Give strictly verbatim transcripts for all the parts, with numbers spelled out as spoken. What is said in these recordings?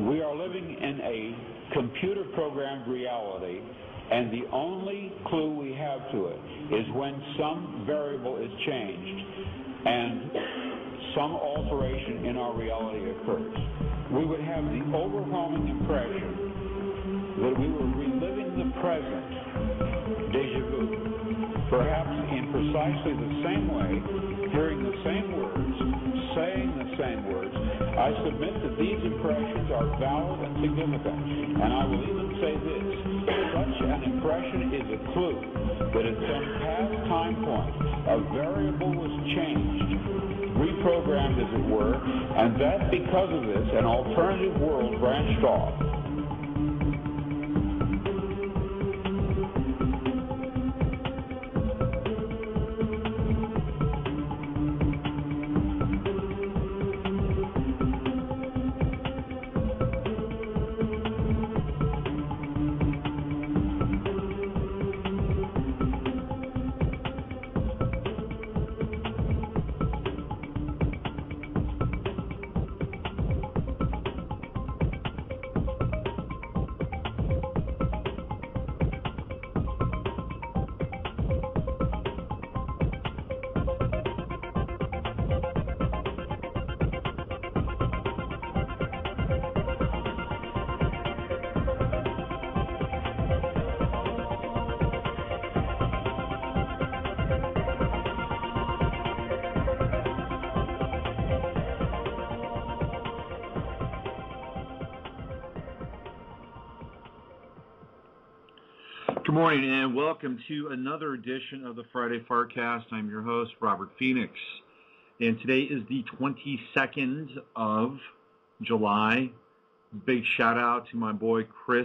We are living in a computer-programmed reality, and the only clue we have to it is when some variable is changed and some alteration in our reality occurs. We would have the overwhelming impression that we were reliving the present, déjà vu, perhaps in precisely the same way, hearing the same words, saying the same words. I submit that these impressions are valid and significant, and I will even say this: such an impression is a clue that at some past time point a variable was changed, reprogrammed as it were, and that because of this an alternative world branched off. Good morning and welcome to another edition of the Friday Farcast. I'm your host, Robert Phoenix, and today is the twenty-second of July. Big shout out to my boy Chris,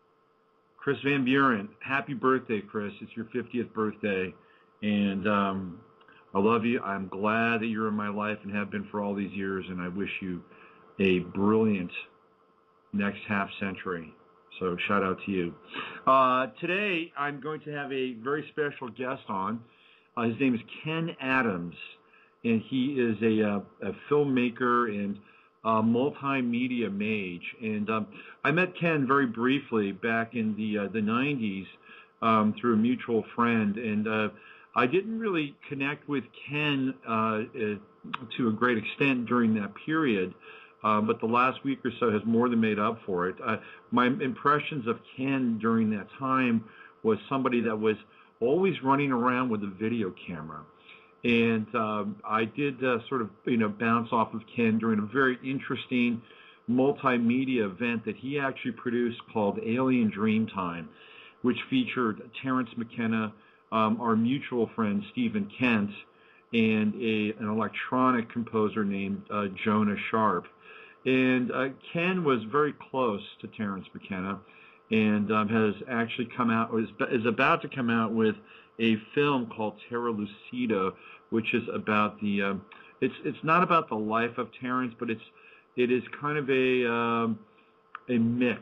Chris Van Buren. Happy birthday, Chris. It's your fiftieth birthday, and um, I love you. I'm glad that you're in my life and have been for all these years, and I wish you a brilliant next half century. So shout out to you. Uh, today I'm going to have a very special guest on. Uh, his name is Ken Adams, and he is a, a, a filmmaker and a multimedia mage. And um, I met Ken very briefly back in the uh, the nineties um, through a mutual friend, and uh, I didn't really connect with Ken uh, uh, to a great extent during that period. Uh, but the last week or so has more than made up for it. Uh, my impressions of Ken during that time was somebody that was always running around with a video camera. And um, I did uh, sort of, you know, bounce off of Ken during a very interesting multimedia event that he actually produced called Alien Dreamtime, which featured Terrence McKenna, um, our mutual friend Stephen Kent, and a, an electronic composer named uh, Jonah Sharp. And uh, Ken was very close to Terrence McKenna, and um, has actually come out, or is, is about to come out with a film called Terra Lumina, which is about the. Um, it's it's not about the life of Terrence, but it's it is kind of a um, a mix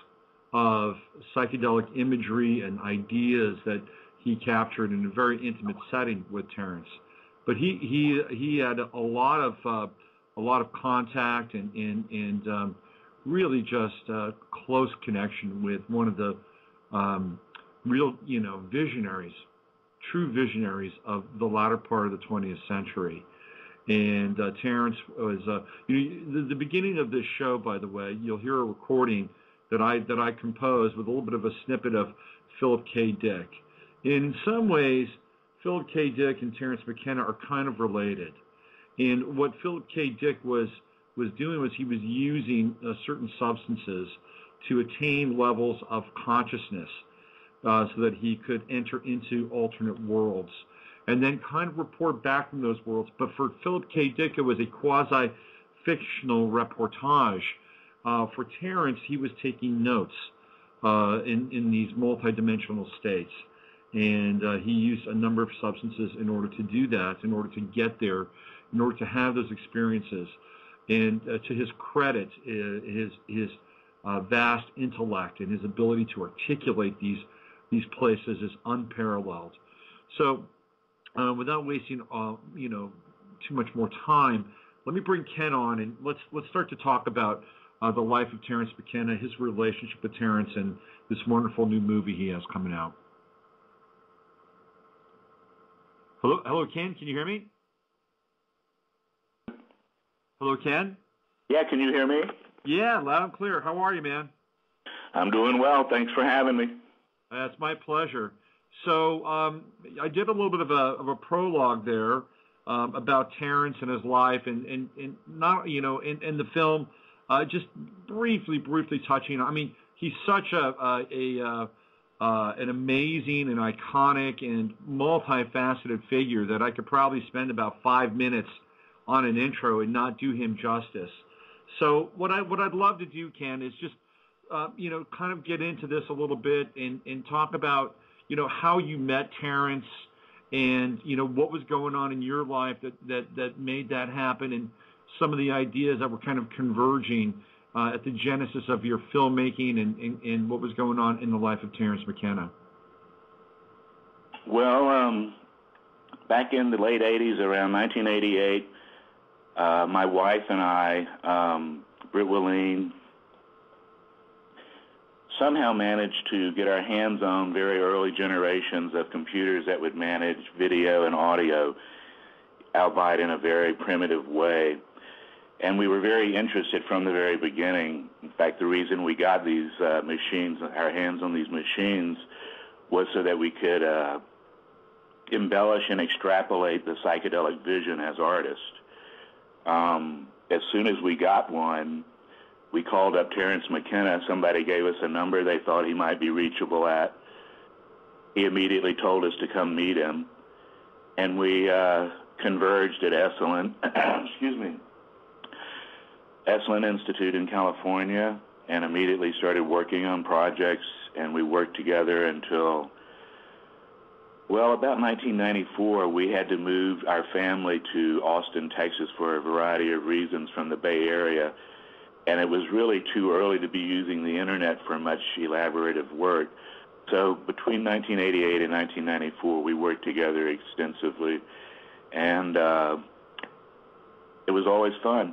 of psychedelic imagery and ideas that he captured in a very intimate setting with Terrence. But he he he had a lot of uh, a lot of contact and and and um, really just uh, close connection with one of the um, real you know visionaries, true visionaries of the latter part of the twentieth century. And uh, Terrence was uh, you know, the, the beginning of this show. By the way, you'll hear a recording that I that I composed with a little bit of a snippet of Philip K. Dick. And in some ways, Philip K. Dick and Terrence McKenna are kind of related. And what Philip K. Dick was was doing was he was using uh, certain substances to attain levels of consciousness uh, so that he could enter into alternate worlds and then kind of report back from those worlds. But for Philip K. Dick, it was a quasi-fictional reportage. Uh, for Terrence, he was taking notes uh, in, in these multidimensional states. And uh, he used a number of substances in order to do that, in order to get there, in order to have those experiences. And uh, to his credit, uh, his his uh, vast intellect and his ability to articulate these these places is unparalleled. So, uh, without wasting uh, you know too much more time, let me bring Ken on and let's let's start to talk about uh, the life of Terrence McKenna, his relationship with Terrence, and this wonderful new movie he has coming out. Hello, hello, Ken. Can you hear me? Hello, Ken. Yeah, can you hear me? Yeah, loud and clear. How are you, man? I'm doing well. Thanks for having me. That's my pleasure. So um, I did a little bit of a, of a prologue there um, about Terrence and his life, and, and, and not, you know, in, in the film, uh, just briefly, briefly touching. I mean, he's such a, a, a uh, uh, an amazing and iconic and multifaceted figure that I could probably spend about five minutes on an intro and not do him justice. So what I what I'd love to do, Ken, is just uh, you know kind of get into this a little bit and, and talk about you know how you met Terrence and you know what was going on in your life that that that made that happen, and some of the ideas that were kind of converging uh, at the genesis of your filmmaking and, and, and what was going on in the life of Terrence McKenna. Well, um, back in the late eighties, around nineteen eighty-eight, uh, my wife and I, um, Britt Willeen, somehow managed to get our hands on very early generations of computers that would manage video and audio, albeit in a very primitive way. And we were very interested from the very beginning. In fact, the reason we got these uh, machines, our hands on these machines, was so that we could uh, embellish and extrapolate the psychedelic vision as artists. Um, as soon as we got one, we called up Terrence McKenna. Somebody gave us a number they thought he might be reachable at. He immediately told us to come meet him, and we uh, converged at Eschaton, excuse me, Eschaton Institute in California, and immediately started working on projects, and we worked together until, well, about nineteen ninety-four, we had to move our family to Austin, Texas for a variety of reasons from the Bay Area, and it was really too early to be using the internet for much elaborative work. So between nineteen eighty-eight and nineteen ninety-four, we worked together extensively, and uh, it was always fun.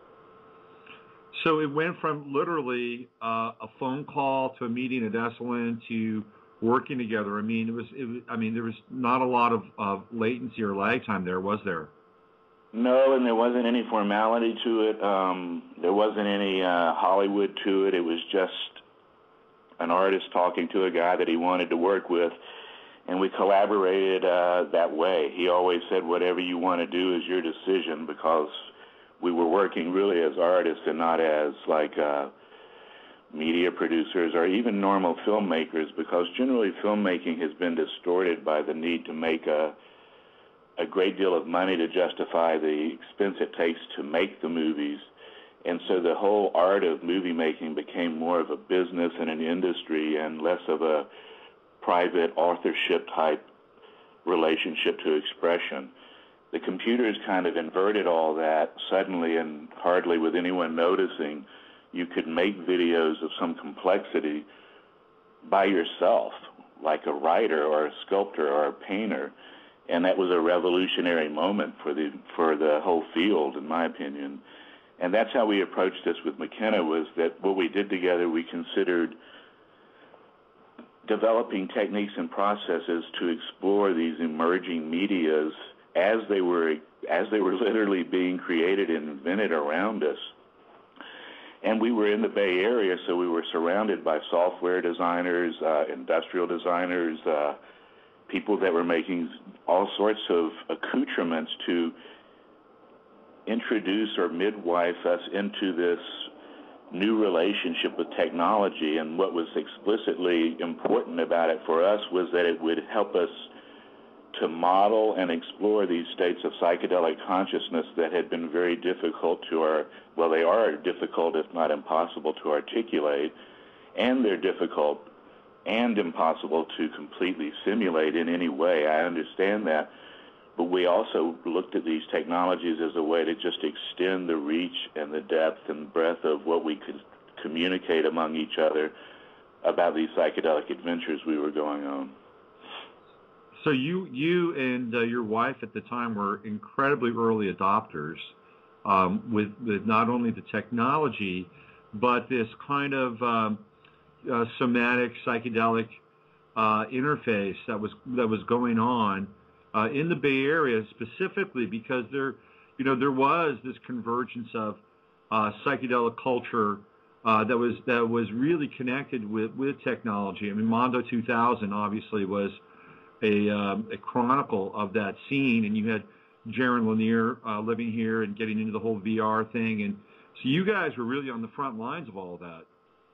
So it went from literally uh, a phone call to a meeting at Eschaton to working together. I mean, it was, it was. I mean, there was not a lot of, of latency or lag time there, was there? No, and there wasn't any formality to it. Um, there wasn't any uh, Hollywood to it. It was just an artist talking to a guy that he wanted to work with, and we collaborated uh, that way. He always said, whatever you want to do is your decision, because we were working really as artists and not as like uh, media producers or even normal filmmakers, because generally filmmaking has been distorted by the need to make a, a great deal of money to justify the expense it takes to make the movies. And so the whole art of movie making became more of a business and an industry and less of a private authorship type relationship to expression. The computers kind of inverted all that suddenly, and hardly with anyone noticing. You could make videos of some complexity by yourself, like a writer or a sculptor or a painter, and that was a revolutionary moment for the for the whole field, in my opinion. And that's how we approached this with McKenna, was that what we did together, we considered developing techniques and processes to explore these emerging medias as they were as they were literally being created and invented around us. And we were in the Bay Area, so we were surrounded by software designers, uh, industrial designers, uh, people that were making all sorts of accoutrements to introduce or midwife us into this new relationship with technology. And what was explicitly important about it for us was that it would help us to model and explore these states of psychedelic consciousness that had been very difficult to our, well, they are difficult if not impossible to articulate, and they're difficult and impossible to completely simulate in any way. I understand that. But we also looked at these technologies as a way to just extend the reach and the depth and breadth of what we could communicate among each other about these psychedelic adventures we were going on. So you you and uh, your wife at the time were incredibly early adopters um, with, with not only the technology, but this kind of um, uh, somatic psychedelic uh, interface that was that was going on uh, in the Bay Area specifically because there, you know, there was this convergence of uh, psychedelic culture uh, that was that was really connected with, with technology. I mean, Mondo two thousand obviously was a, um, a chronicle of that scene, and you had Jaron Lanier uh, living here and getting into the whole V R thing, and so you guys were really on the front lines of all of that.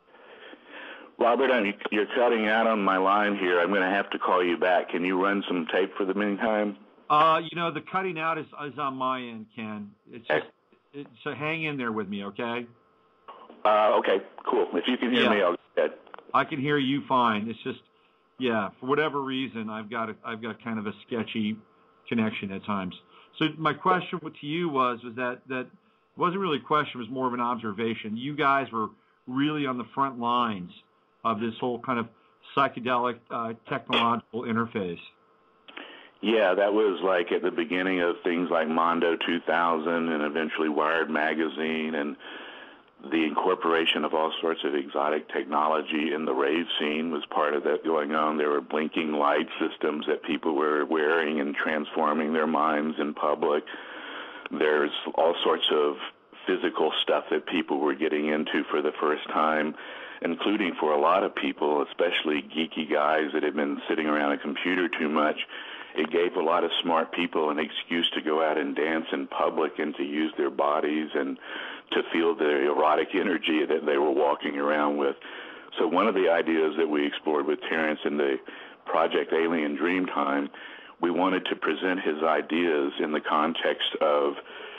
Robert, I'm, you're cutting out on my line here. I'm going to have to call you back. Can you run some tape for the meantime? Uh, you know, the cutting out is, is on my end, Ken. It's just, it, so hang in there with me, okay? Uh, okay, cool. If you can hear yeah. me, I'll go ahead. I can hear you fine. It's just, yeah, for whatever reason, I've got a, I've got kind of a sketchy connection at times. So my question to you was, was that, that wasn't really a question, it was more of an observation. You guys were really on the front lines of this whole kind of psychedelic uh, technological interface. Yeah, that was like at the beginning of things like Mondo two thousand and eventually Wired magazine, and the incorporation of all sorts of exotic technology in the rave scene was part of that going on. There were blinking light systems that people were wearing and transforming their minds in public. There's all sorts of physical stuff that people were getting into for the first time, including for a lot of people, especially geeky guys that had been sitting around a computer too much. It gave a lot of smart people an excuse to go out and dance in public and to use their bodies and to feel the erotic energy that they were walking around with. So one of the ideas that we explored with Terrence in the project Alien Dreamtime, we wanted to present his ideas in the context of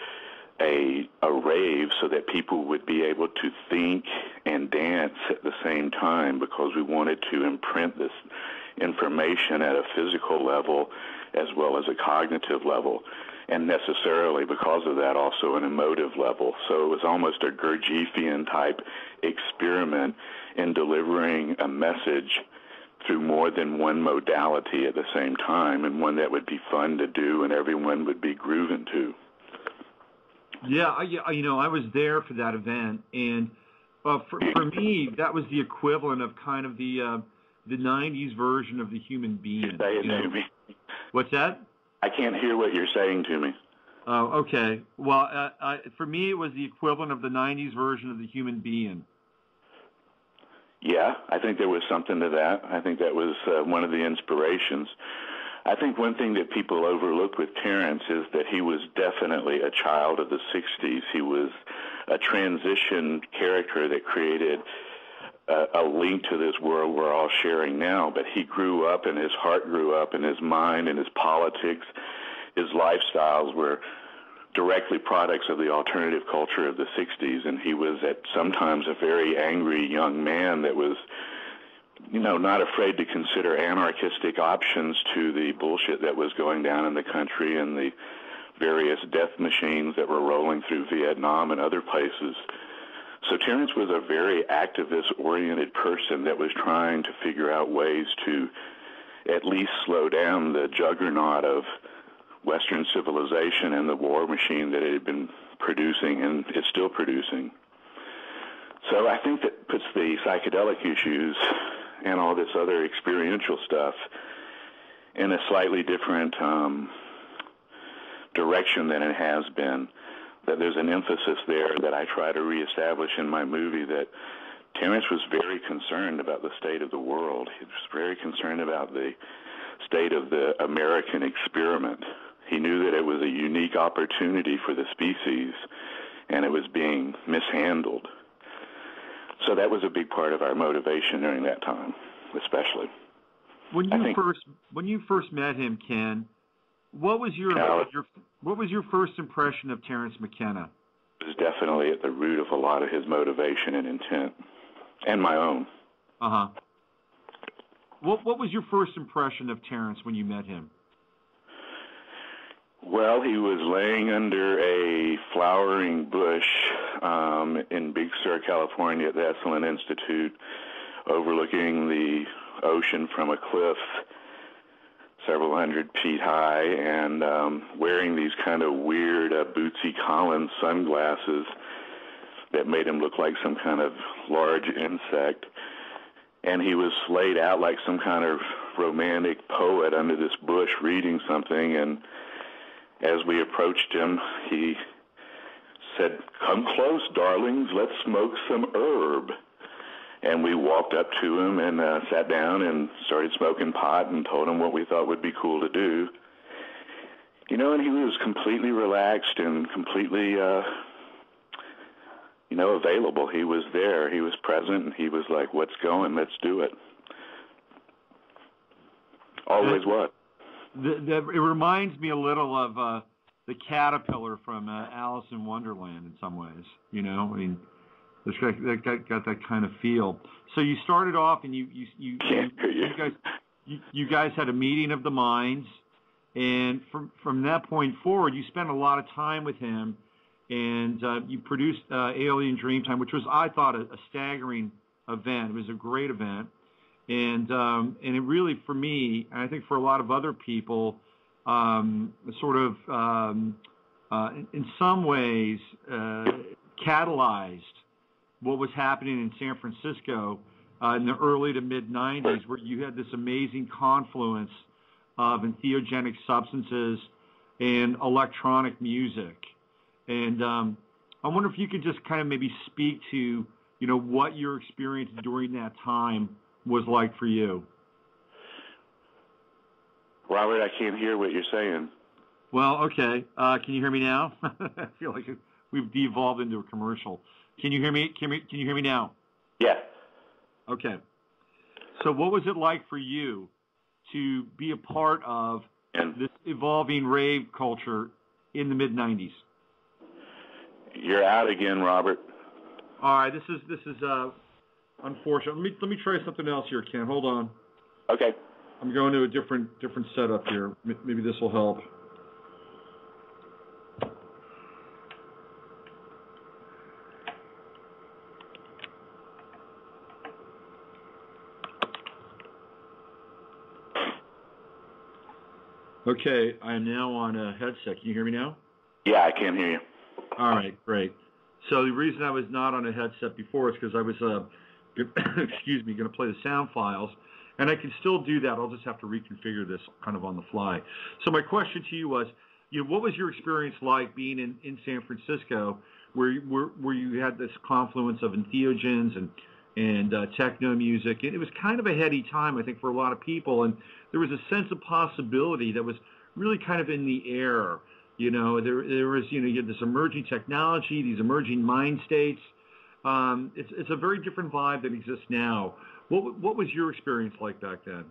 a, a rave so that people would be able to think and dance at the same time, because we wanted to imprint this information at a physical level as well as a cognitive level, and necessarily because of that also an emotive level. So it was almost a Gurdjieffian type experiment in delivering a message through more than one modality at the same time, and one that would be fun to do and everyone would be grooving to. Yeah, I, you know, I was there for that event, and uh, for, for me, that was the equivalent of kind of the uh, the nineties version of the human being. Say it you know? to me. What's that? I can't hear what you're saying to me. Oh, okay. Well, uh, I, for me, it was the equivalent of the nineties version of the human being. Yeah, I think there was something to that. I think that was uh, one of the inspirations. I think one thing that people overlook with Terrence is that he was definitely a child of the sixties. He was a transition character that created a, a link to this world we're all sharing now, but he grew up and his heart grew up and his mind and his politics, his lifestyles were directly products of the alternative culture of the sixties, and he was at sometimes a very angry young man that was, you know, not afraid to consider anarchistic options to the bullshit that was going down in the country and the various death machines that were rolling through Vietnam and other places. So Terrence was a very activist-oriented person that was trying to figure out ways to at least slow down the juggernaut of Western civilization and the war machine that it had been producing and is still producing. So I think that puts the psychedelic issues and all this other experiential stuff in a slightly different um, direction than it has been. That there's an emphasis there that I try to reestablish in my movie, that Terrence was very concerned about the state of the world. He was very concerned about the state of the American experiment. He knew that it was a unique opportunity for the species, and it was being mishandled. So that was a big part of our motivation during that time, especially. When you I think, first when you first met him, Ken, what was your, uh, your what was your first impression of Terrence McKenna? It was definitely at the root of a lot of his motivation and intent, and my own. Uh huh. What what was your first impression of Terrence when you met him? Well, he was laying under a flowering bush um, in Big Sur, California, at the Esalen Institute, overlooking the ocean from a cliff several hundred feet high, and um, wearing these kind of weird uh, Bootsy Collins sunglasses that made him look like some kind of large insect. And he was laid out like some kind of romantic poet under this bush reading something. And as we approached him, he said, "Come close, darlings, let's smoke some herb." And we walked up to him and uh, sat down and started smoking pot and told him what we thought would be cool to do. You know, and he was completely relaxed and completely, uh, you know, available. He was there. He was present. And he was like, "What's going? Let's do it." Always was. The, the, it reminds me a little of uh, the caterpillar from uh, Alice in Wonderland in some ways. You know, I mean, it's got, that got, got that kind of feel. So you started off, and you you you, you, you guys you, you guys had a meeting of the minds, and from from that point forward, you spent a lot of time with him, and uh, you produced uh, Alien Dreamtime, which was, I thought, a, a staggering event. It was a great event. And um, and it really, for me, and I think for a lot of other people, um, sort of, um, uh, in, in some ways, uh, catalyzed what was happening in San Francisco uh, in the early to mid nineties, where you had this amazing confluence of entheogenic substances and electronic music. And um, I wonder if you could just kind of maybe speak to, you know, what your experience during that time was like for you. Robert, I can't hear what you're saying. Well, okay. Uh, can you hear me now? I feel like we've devolved into a commercial. Can you hear me? Can, we, can you hear me now? Yeah. Okay. So what was it like for you to be a part of and this evolving rave culture in the mid nineties? You're out again, Robert. All right. This is, this is, uh, unfortunate. Let me let me try something else here, Ken. Hold on. Okay. I'm going to a different different setup here. Maybe this will help. Okay, I am now on a headset. Can you hear me now? Yeah, I can hear you. All right, great. So the reason I was not on a headset before is because I was uh, excuse me, going to play the sound files, and I can still do that. I'll just have to reconfigure this kind of on the fly. So my question to you was, you know, what was your experience like being in, in San Francisco, where, where where you had this confluence of entheogens and and uh, techno music, and it was kind of a heady time, I think, for a lot of people, and there was a sense of possibility that was really kind of in the air. You know, there there was, you know, you had this emerging technology, these emerging mind states. Um, it's it's a very different vibe that exists now. What what was your experience like back then?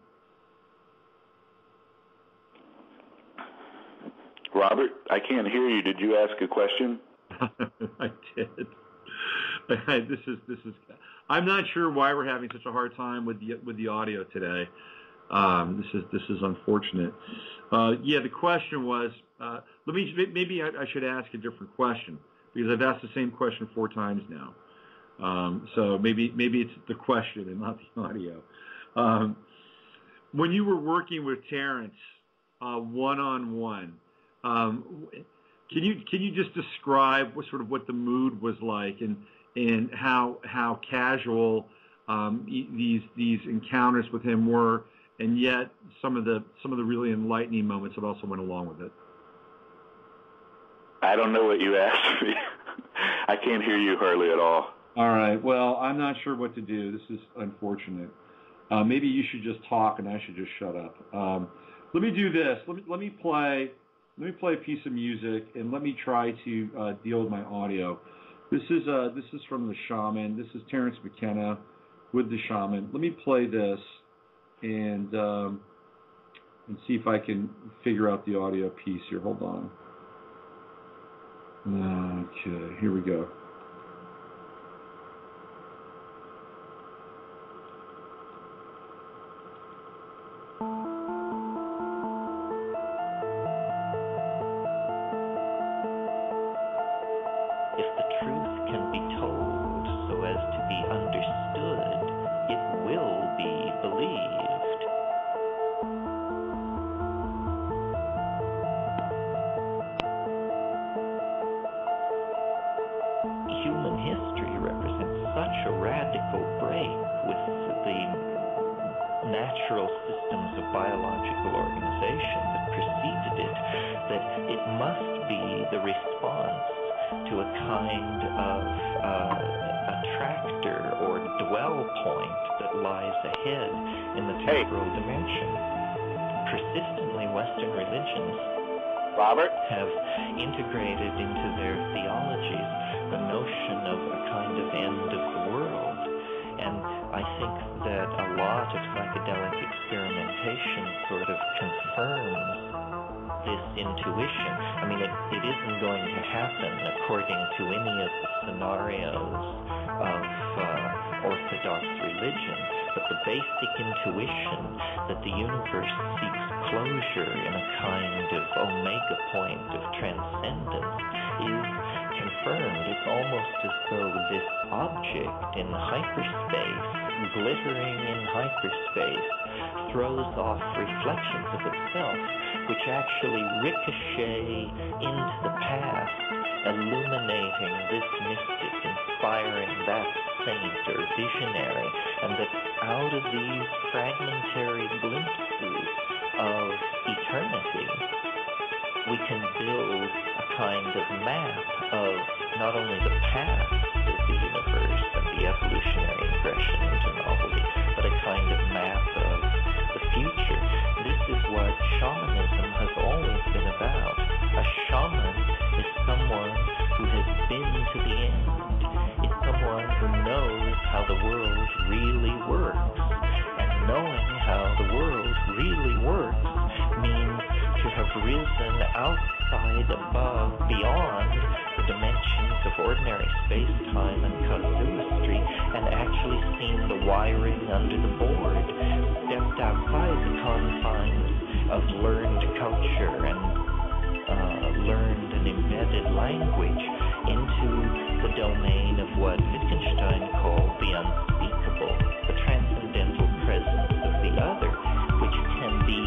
Robert, I can't hear you. Did you ask a question? I did. I, this is this is. I'm not sure why we're having such a hard time with the with the audio today. Um, this is this is unfortunate. Uh, yeah, the question was. Uh, let me maybe I, I should ask a different question, because I've asked the same question four times now. Um, so maybe maybe it's the question and not the audio. Um, when you were working with Terrence uh, one-on-one, um, can you can you just describe what sort of what the mood was like, and and how how casual um, these these encounters with him were, and yet some of the some of the really enlightening moments that also went along with it? I don't know what you asked me. I can't hear you hardly at all. All right. Well, I'm not sure what to do. This is unfortunate. Uh, maybe you should just talk and I should just shut up. Um, let me do this. Let me let me play. Let me play a piece of music and let me try to uh, deal with my audio. This is uh, this is from the Shaman. This is Terrence McKenna with the Shaman. Let me play this and um, and see if I can figure out the audio piece here. Hold on. Okay, here we go. If the truth can be told so as to be understood, it will be believed. radical break with the natural systems of biological organization that preceded it, that it must be the response to a kind of uh, attractor or dwell point that lies ahead in the temporal hey. dimension. Persistently, Western religions Robert? have integrated into their theologies the notion of a kind of end of the world. And I think that a lot of psychedelic experimentation sort of confirms this intuition. I mean, it, it isn't going to happen according to any of the scenarios of uh, Orthodox religion, but the basic intuition that the universe seeks closure in a kind of omega point of transcendence is confirmed. It's almost as though this object in hyperspace, glittering in hyperspace, throws off reflections of itself, which actually ricochet into the past, illuminating this mystic, inspiring that saint or visionary, and that out of these fragmentary glimpses of eternity, we can build a kind of map of not only the past of the universe and the evolutionary ingression into novelty, but a kind of map of the future. This is what shamanism has always been about. A shaman is someone who has been to the end. It's someone who knows how the world really works. And knowing how the world really works means to have risen outside, above, beyond the dimensions of ordinary space-time and casuistry, and actually seen the wiring under the board, stepped outside the confines of learned culture and uh, learned and embedded language into the domain of what Wittgenstein called the unspeakable, the transcendental presence of the other, which can be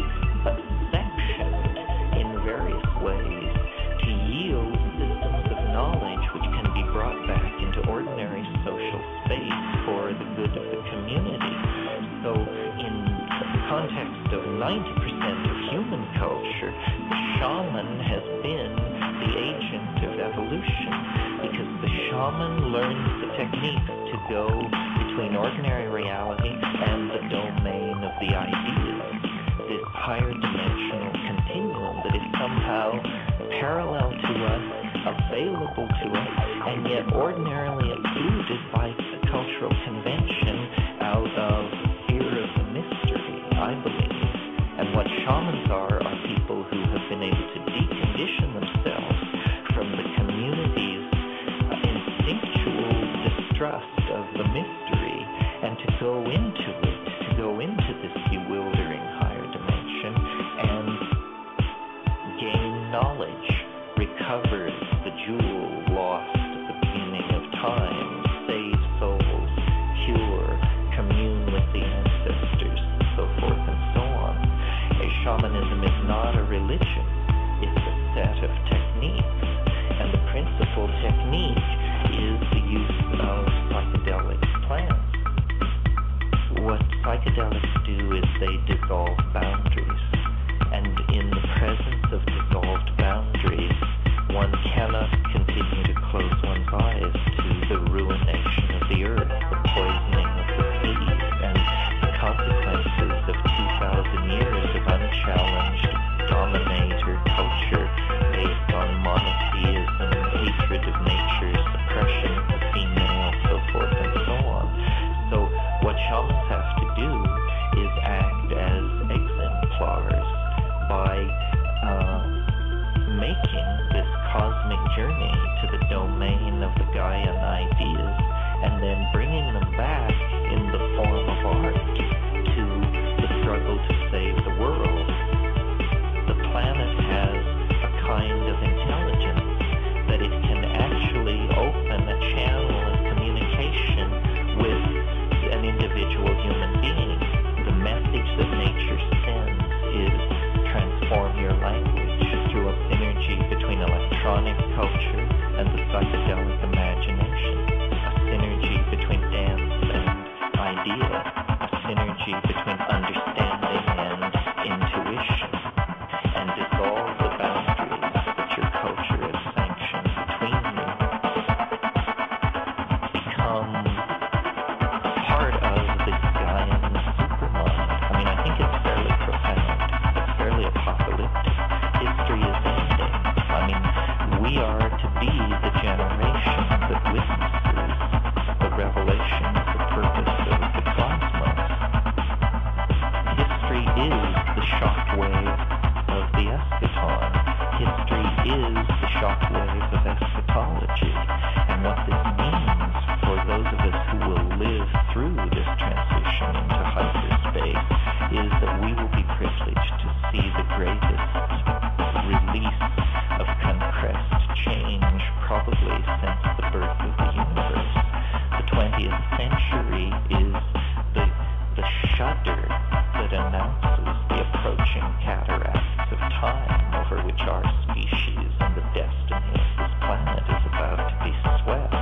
sectioned in various ways to yield systems of knowledge which can be brought back into ordinary social space for the good of the community. So in the context of ninety percent of human culture, the shaman has been the agent of evolution, because the shaman learns the techniques to go between ordinary reality and the domain of the ideas, this higher dimensional continuum that is somehow parallel to us, available to us, and yet ordinarily excluded by cultural convention out of fear of the mystery, I believe. And what shamans are are people who have been able to decondition themselves from the community's instinctual distrust of the mystery and to go into it, to go into this bewildering higher dimension and gain knowledge, recover the jewel lost at the beginning of time, save souls, cure, commune with the ancestors, so forth and so on. A shamanism is not a religion, it's a set of techniques, and the principal technique is the use of psychedelic plants. What psychedelics do is they dissolve boundaries, and in the presence of dissolved boundaries, one cannot continue to close one's eyes to the ruination of the earth, the poisoning of the seas, and the consequences of two thousand years of unchallenged dominator culture based on monotheism, hatred of nature, suppression of the female, so forth and so on. So what shamans have to do is act as exemplars by uh, making this cosmic journey to the domain of the Gaian ideas and then bringing them back in the form of art to the struggle to save the world. The planet has a kind of intelligence that it can actually open a channel of communication with an individual human being. The message that nature sends is transform your language through a synergy between electronic culture and the psychedelic imagination, a synergy between dance and idea, a synergy between understanding and intuition, and dissolve the boundaries that your culture has sanctioned between you. Become part of this Gaian supermind. I mean, I think it's fairly profound. It's fairly apocalyptic. History is ending. I mean, we are to be the generation that witnesses the revelation of the purpose of the cosmos. History is the shockwave of the Eschaton. History is the shockwave of eschatology. And what this means for those of us who will live through this transition into hyperspace is that we will be privileged to see the greatest release of compressed change probably since the birth of the universe. The twentieth century is the, the shudder that announces the approaching cataracts of time over which our species and the destiny of this planet is about to be swept.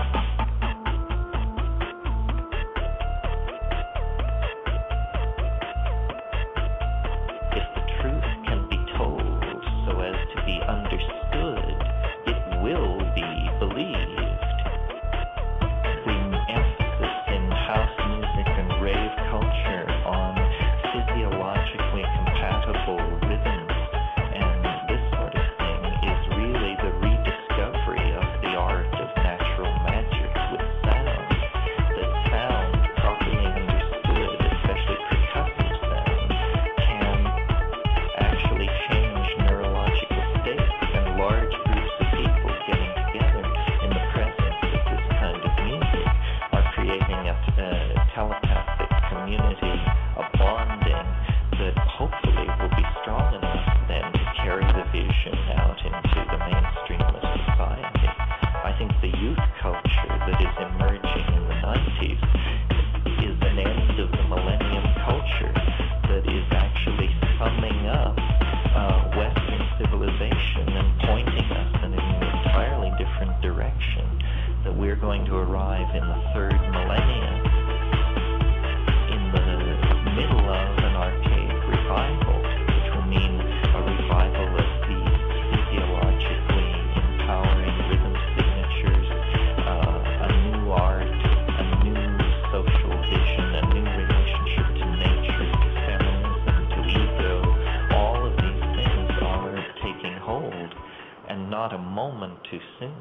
If the truth can be told so as to be understood, it will be believed. The emphasis in house music and rave culture on physiologically compatible rhythms and this sort of thing is really the rediscovery of the art of natural magic with sound. That sound, properly understood, especially percussive sound, can actually change neurological states, and large groups of people getting together in the presence of this kind of music are creating a, a telepathic community, a bonding that hopefully will be strong enough then to carry the vision out into the mainstream of society. I think the youth culture that is emerging in the nineties is an end of the millennium culture that is actually summing up uh, Western civilization and pointing us in an entirely different direction, that we're going to arrive in the third millennium in the middle of an archaic revival, which will mean a revival of these physiologically empowering rhythm signatures, uh, a new art, a new social vision, a new relationship to nature, to feminism, to ego. All of these things are taking hold, and not a moment too soon.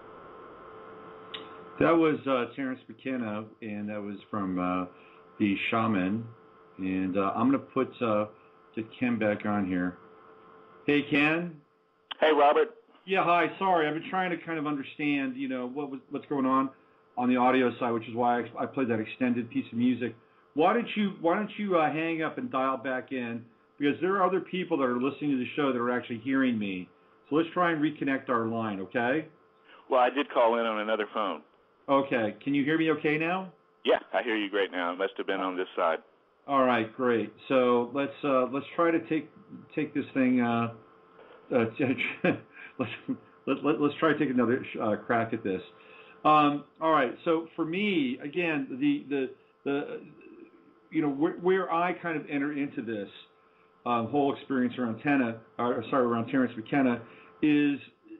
That was uh, Terrence McKenna, and that was from uh, the Shaman. And uh, I'm going to put uh, get Ken back on here. Hey, Ken. Hey, Robert. Yeah, hi. Sorry, I've been trying to kind of understand, you know, what was what's going on on the audio side, which is why I, I played that extended piece of music. Why don't you Why don't you uh, hang up and dial back in? Because there are other people that are listening to the show that are actually hearing me. So let's try and reconnect our line, okay? Well, I did call in on another phone. Okay. Can you hear me okay now? Yeah, I hear you great now. It must have been on this side. All right, great. So let's uh, let's try to take take this thing. Uh, uh, let's let, let, let's try to take another uh, crack at this. Um, all right. So for me, again, the the the you know where, where I kind of enter into this um, whole experience around Tenna, or sorry, around Terrence McKenna, is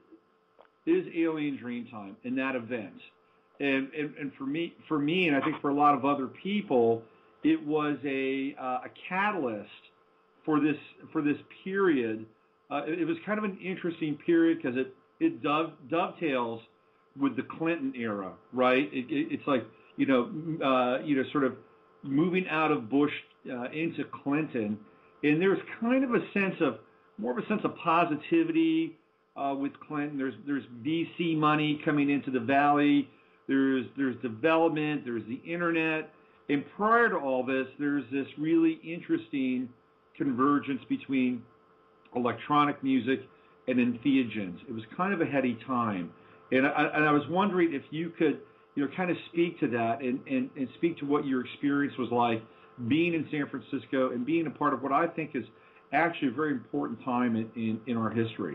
is Alien Dreamtime and that event. And, and and for me, for me, and I think for a lot of other people, it was a uh, a catalyst for this for this period. Uh, it, it was kind of an interesting period because it it dove, dovetails with the Clinton era, right? It, it, it's like you know uh, you know sort of moving out of Bush uh, into Clinton, and there's kind of a sense of more of a sense of positivity uh, with Clinton. There's there's V C money coming into the Valley. There's there's development, there's the internet, and prior to all this, there's this really interesting convergence between electronic music and entheogens. It was kind of a heady time, and I, and I was wondering if you could, you know, kind of speak to that and, and, and speak to what your experience was like being in San Francisco and being a part of what I think is actually a very important time in, in, in our history.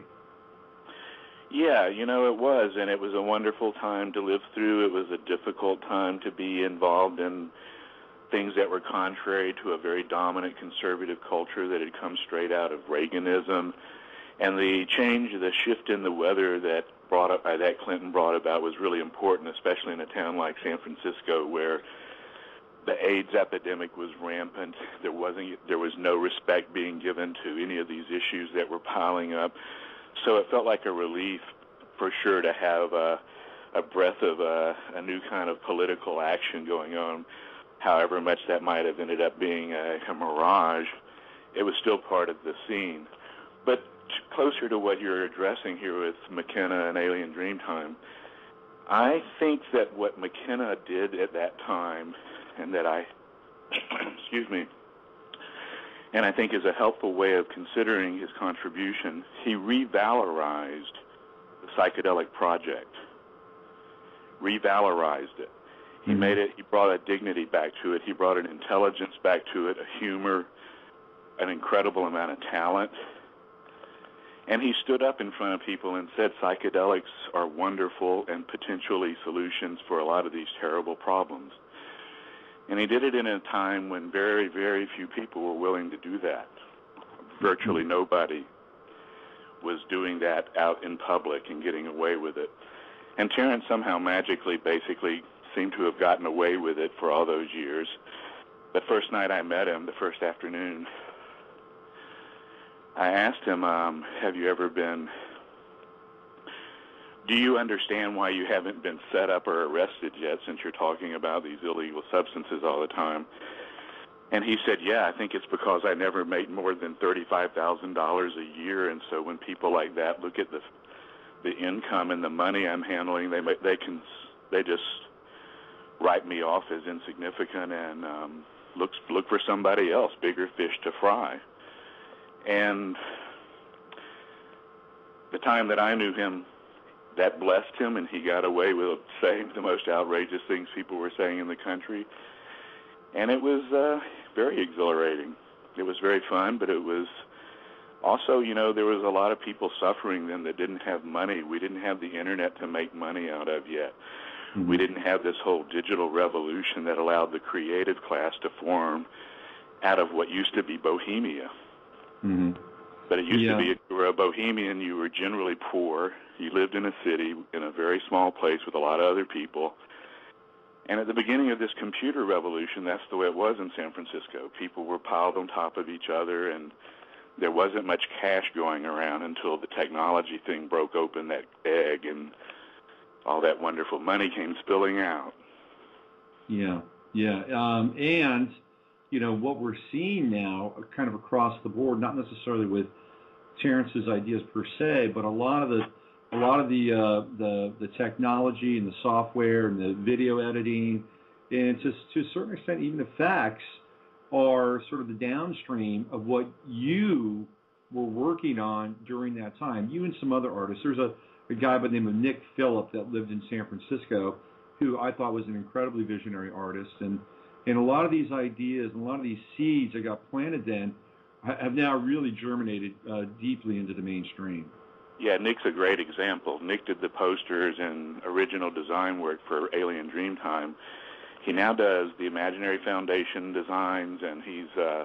Yeah, you know, it was, and it was a wonderful time to live through. It was a difficult time to be involved in things that were contrary to a very dominant conservative culture that had come straight out of Reaganism. And the change, the shift in the weather that brought up, uh, that Clinton brought about was really important, especially in a town like San Francisco, where the AIDS epidemic was rampant. There wasn't, there was no respect being given to any of these issues that were piling up. So it felt like a relief, for sure, to have a, a breath of a, a new kind of political action going on. However much that might have ended up being a, a mirage, it was still part of the scene. But closer to what you're addressing here with McKenna and Alien Dreamtime, I think that what McKenna did at that time, and that I, excuse me, and I think is a helpful way of considering his contribution, he revalorized the psychedelic project, revalorized it. He mm-hmm. made it, he brought a dignity back to it, he brought an intelligence back to it, a humor, an incredible amount of talent. And he stood up in front of people and said psychedelics are wonderful and potentially solutions for a lot of these terrible problems. And he did it in a time when very, very few people were willing to do that. Virtually nobody was doing that out in public and getting away with it. And Terrence somehow magically basically seemed to have gotten away with it for all those years. The first night I met him, the first afternoon, I asked him, um, have you ever been, do you understand why you haven't been set up or arrested yet, since you're talking about these illegal substances all the time? And he said, yeah, I think it's because I never made more than thirty-five thousand dollars a year, and so when people like that look at the the income and the money I'm handling, they they can they just write me off as insignificant and um, look look for somebody else, bigger fish to fry. And the time that I knew him, that blessed him, and he got away with saying the most outrageous things people were saying in the country. And it was uh, very exhilarating. It was very fun, but it was also, you know, there was a lot of people suffering then that didn't have money. We didn't have the internet to make money out of yet. Mm-hmm. We didn't have this whole digital revolution that allowed the creative class to form out of what used to be bohemia. Mm-hmm. But it used yeah. to be, if you were a bohemian, you were generally poor. You lived in a city, in a very small place with a lot of other people. And at the beginning of this computer revolution, that's the way it was in San Francisco. People were piled on top of each other, and there wasn't much cash going around until the technology thing broke open that egg, and all that wonderful money came spilling out. Yeah, yeah. Um, and, you know, what we're seeing now kind of across the board, not necessarily with Terrence's ideas per se, but a lot of the a lot of the uh, the the technology and the software and the video editing, and to to a certain extent even the facts are sort of the downstream of what you were working on during that time. You and some other artists. There's a, a guy by the name of Nick Phillip that lived in San Francisco, who I thought was an incredibly visionary artist, and and a lot of these ideas and a lot of these seeds that got planted then have now really germinated uh, deeply into the mainstream. Yeah, Nick's a great example. Nick did the posters and original design work for Alien Dreamtime. He now does the Imaginary Foundation designs, and he's uh,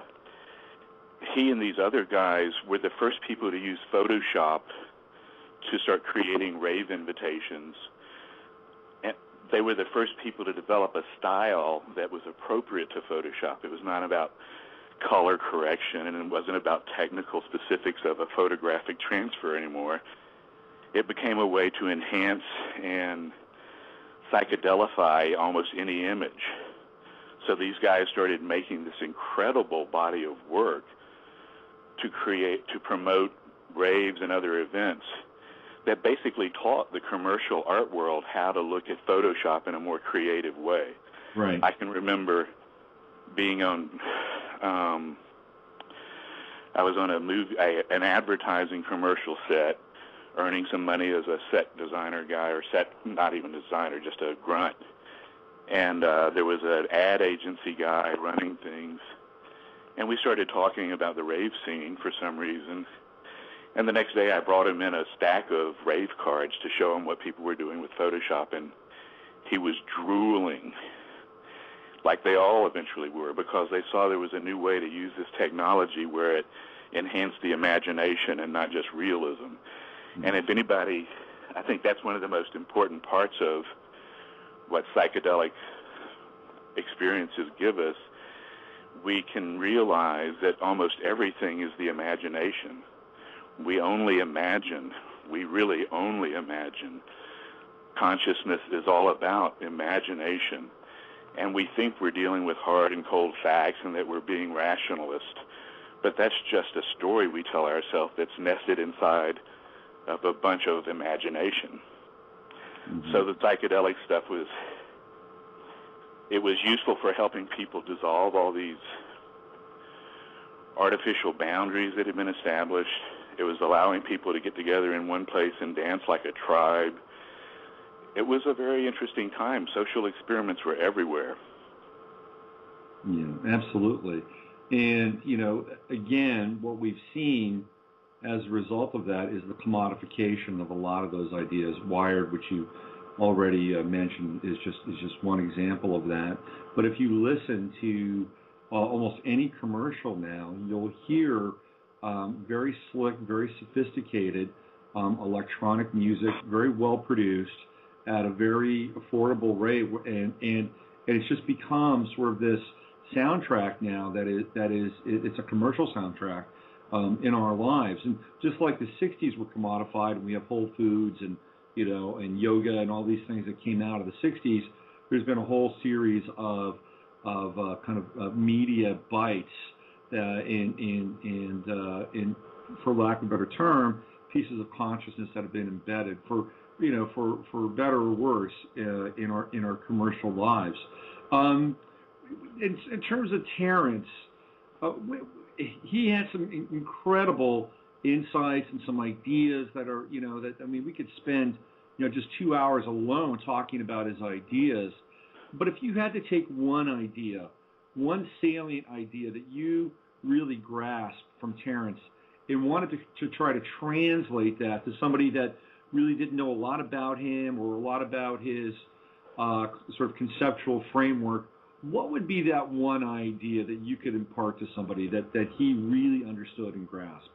he and these other guys were the first people to use Photoshop to start creating rave invitations. And they were the first people to develop a style that was appropriate to Photoshop. It was not about color correction, and it wasn't about technical specifics of a photographic transfer anymore. It became a way to enhance and psychedelify almost any image. So these guys started making this incredible body of work to create, to promote raves and other events that basically taught the commercial art world how to look at Photoshop in a more creative way. Right. I can remember being on, um, I was on a movie, a, an advertising commercial set, earning some money as a set designer guy, or set, not even designer, just a grunt. And uh, there was an ad agency guy running things, and we started talking about the rave scene for some reason. And the next day I brought him in a stack of rave cards to show him what people were doing with Photoshop, and he was drooling, like they all eventually were, because they saw there was a new way to use this technology where it enhanced the imagination and not just realism. Mm-hmm. And if anybody, I think that's one of the most important parts of what psychedelic experiences give us. We can realize that almost everything is the imagination. We only imagine. We really only imagine. Consciousness is all about imagination. And we think we're dealing with hard and cold facts and that we're being rationalist. But that's just a story we tell ourselves that's nested inside of a bunch of imagination. Mm-hmm. So the psychedelic stuff was, it was useful for helping people dissolve all these artificial boundaries that had been established. It was allowing people to get together in one place and dance like a tribe. It was a very interesting time. Social experiments were everywhere. Yeah, absolutely. And, you know, again, what we've seen as a result of that is the commodification of a lot of those ideas. Wired, which you already uh, mentioned, is just is just one example of that. But if you listen to uh, almost any commercial now, you'll hear um, very slick, very sophisticated um, electronic music, very well produced, at a very affordable rate, and and and it's just become sort of this soundtrack now that is that is it's a commercial soundtrack um, in our lives. And just like the sixties were commodified, and we have Whole Foods and you know and yoga and all these things that came out of the sixties. There's been a whole series of of uh, kind of uh, media bites uh, in in in uh, in for lack of a better term, pieces of consciousness that have been embedded for. you know, for, for better or worse, uh, in our in our commercial lives. Um, in, in terms of Terrence, uh, he had some incredible insights and some ideas that are, you know, that I mean, we could spend, you know, just two hours alone talking about his ideas. But if you had to take one idea, one salient idea that you really grasped from Terrence and wanted to, to try to translate that to somebody that really didn't know a lot about him or a lot about his uh, sort of conceptual framework, what would be that one idea that you could impart to somebody that, that he really understood and grasped?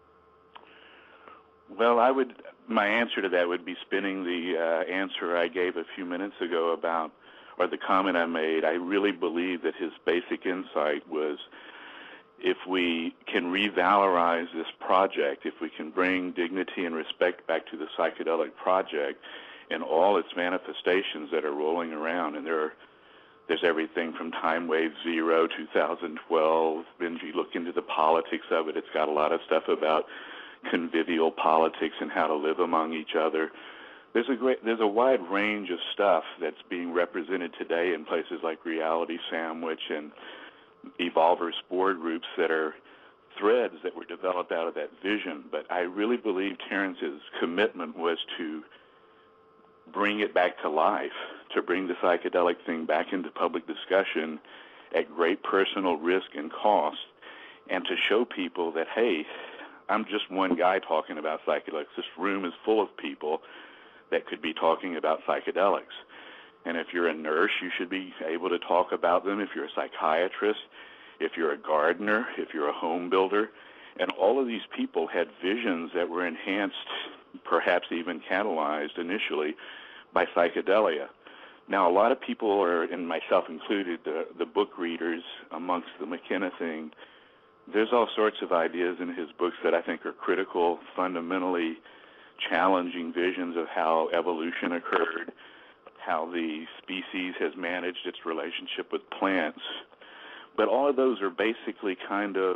Well, I would. My answer to that would be spinning the uh, answer I gave a few minutes ago about, or the comment I made. I really believe that his basic insight was, if we can revalorize this project, if we can bring dignity and respect back to the psychedelic project and all its manifestations that are rolling around, and there are, there's everything from Time Wave Zero, two thousand twelve, Benji, look into the politics of it. It's got a lot of stuff about convivial politics and how to live among each other. There's a great, there's a wide range of stuff that's being represented today in places like Reality Sandwich and Evolver Spore groups that are threads that were developed out of that vision. But I really believe Terrence's commitment was to bring it back to life, to bring the psychedelic thing back into public discussion at great personal risk and cost, and to show people that, hey, I'm just one guy talking about psychedelics. This room is full of people that could be talking about psychedelics. And if you're a nurse, you should be able to talk about them. If you're a psychiatrist, if you're a gardener, if you're a home builder. And all of these people had visions that were enhanced, perhaps even catalyzed initially, by psychedelia. Now, a lot of people are, and myself included, the, the book readers amongst the McKenna thing, there's all sorts of ideas in his books that I think are critical, fundamentally challenging visions of how evolution occurred, how the species has managed its relationship with plants. But all of those are basically kind of,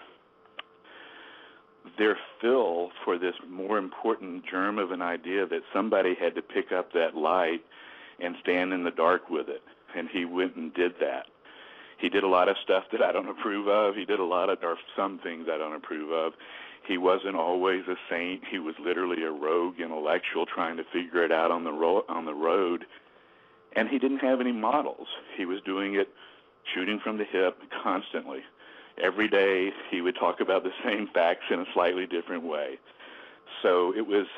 they're fill for this more important germ of an idea that somebody had to pick up that light and stand in the dark with it. And he went and did that. He did a lot of stuff that I don't approve of. He did a lot of, or some things I don't approve of. He wasn't always a saint. He was literally a rogue intellectual trying to figure it out on the ro- on the road. And he didn't have any models. He was doing it, shooting from the hip constantly. Every day he would talk about the same facts in a slightly different way. So it was,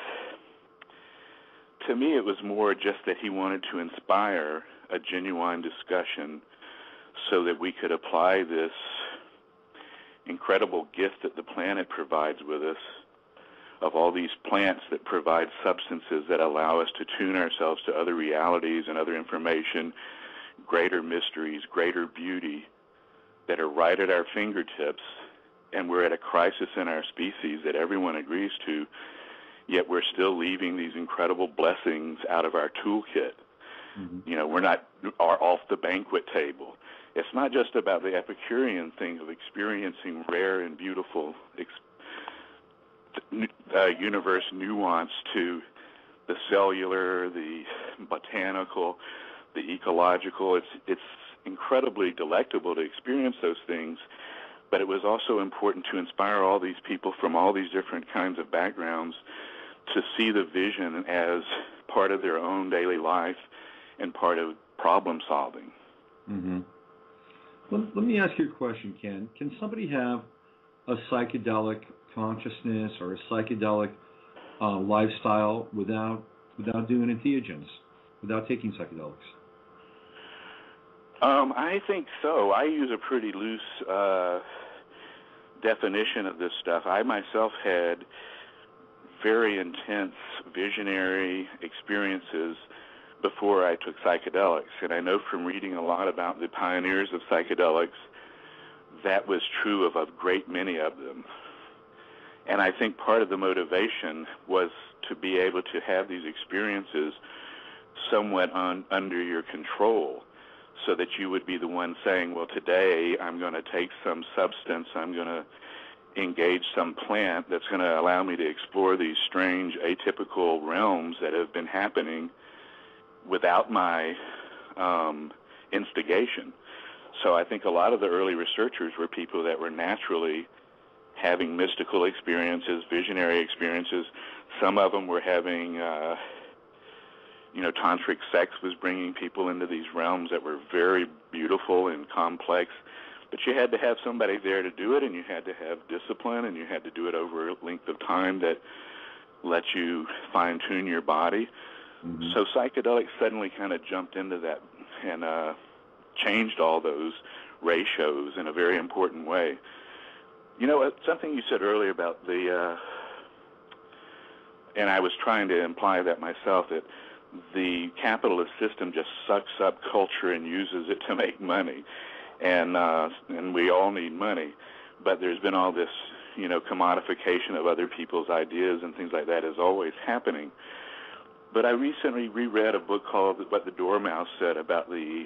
to me, it was more just that he wanted to inspire a genuine discussion so that we could apply this incredible gift that the planet provides with us, of all these plants that provide substances that allow us to tune ourselves to other realities and other information, greater mysteries, greater beauty, that are right at our fingertips, and we're at a crisis in our species that everyone agrees to, yet we're still leaving these incredible blessings out of our toolkit. Mm-hmm. You know, we're not are off the banquet table. It's not just about the Epicurean thing of experiencing rare and beautiful ex- uh, universe nuance to the cellular, the botanical, the ecological. It's it's incredibly delectable to experience those things, but it was also important to inspire all these people from all these different kinds of backgrounds to see the vision as part of their own daily life and part of problem solving. Mm-hmm. Let, let me ask you a question, Ken. Can somebody have a psychedelic consciousness or a psychedelic uh, lifestyle without without doing entheogens, without taking psychedelics? Um, I think so. I use a pretty loose uh, definition of this stuff. I myself had very intense visionary experiences before I took psychedelics, and I know from reading a lot about the pioneers of psychedelics that was true of a great many of them. And I think part of the motivation was to be able to have these experiences somewhat on, under your control, so that you would be the one saying, well, today I'm going to take some substance, I'm going to engage some plant that's going to allow me to explore these strange, atypical realms that have been happening without my um, instigation. So I think a lot of the early researchers were people that were naturally having mystical experiences, visionary experiences. Some of them were having... Uh, You know, tantric sex was bringing people into these realms that were very beautiful and complex, but you had to have somebody there to do it, and you had to have discipline, and you had to do it over a length of time that lets you fine-tune your body. Mm-hmm. So psychedelics suddenly kind of jumped into that and uh, changed all those ratios in a very important way. You know, something you said earlier about the, uh, and I was trying to imply that myself, that the capitalist system just sucks up culture and uses it to make money, and uh, and we all need money. But there's been all this, you know, commodification of other people's ideas and things like that is always happening. But I recently reread a book called What the Dormouse Said about the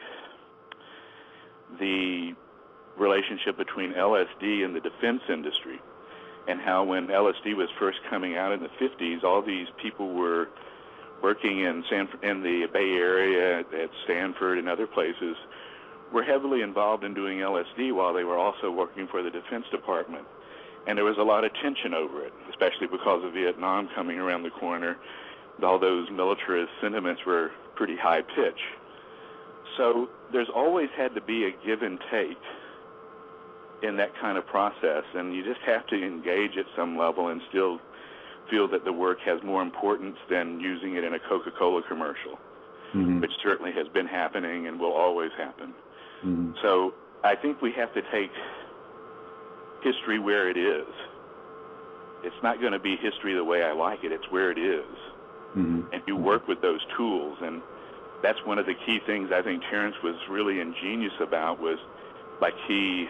the relationship between L S D and the defense industry, and how when L S D was first coming out in the fifties, all these people were working in San, in the Bay Area, at Stanford and other places, were heavily involved in doing L S D while they were also working for the Defense Department. And there was a lot of tension over it, especially because of Vietnam coming around the corner. All those militarist sentiments were pretty high pitch. So there's always had to be a give and take in that kind of process, and you just have to engage at some level and still feel that the work has more importance than using it in a Coca-Cola commercial, mm-hmm. which certainly has been happening and will always happen. Mm-hmm. So I think we have to take history where it is. It's not going to be history the way I like it. It's where it is. Mm-hmm. And you work with those tools. And that's one of the key things I think Terrence was really ingenious about, was like he,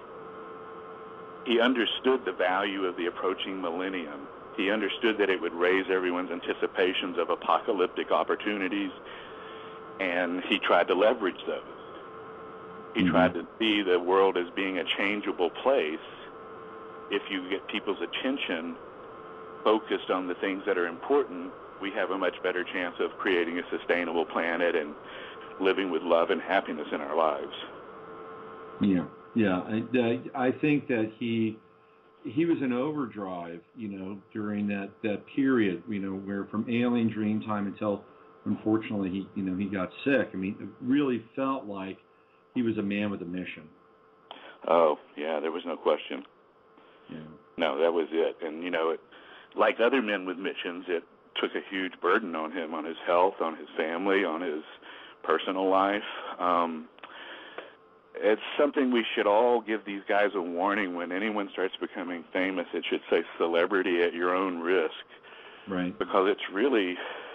he understood the value of the approaching millennium. He understood that it would raise everyone's anticipations of apocalyptic opportunities, and he tried to leverage those. He mm-hmm. tried to see the world as being a changeable place. If you get people's attention focused on the things that are important, we have a much better chance of creating a sustainable planet and living with love and happiness in our lives. Yeah, yeah. I, I think that he... he was in overdrive, you know, during that, that period, you know, where from alien dreamtime until, unfortunately, he, you know, he got sick. I mean, it really felt like he was a man with a mission. Oh, yeah, there was no question. Yeah. No, that was it. And, you know, it, like other men with missions, it took a huge burden on him, on his health, on his family, on his personal life. Um, it's something we should all give these guys a warning. When anyone starts becoming famous, it should say celebrity at your own risk. Right. Because it's really,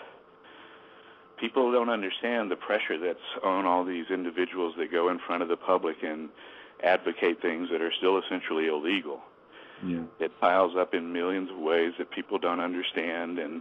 people don't understand the pressure that's on all these individuals that go in front of the public and advocate things that are still essentially illegal. Yeah. It piles up in millions of ways that people don't understand, and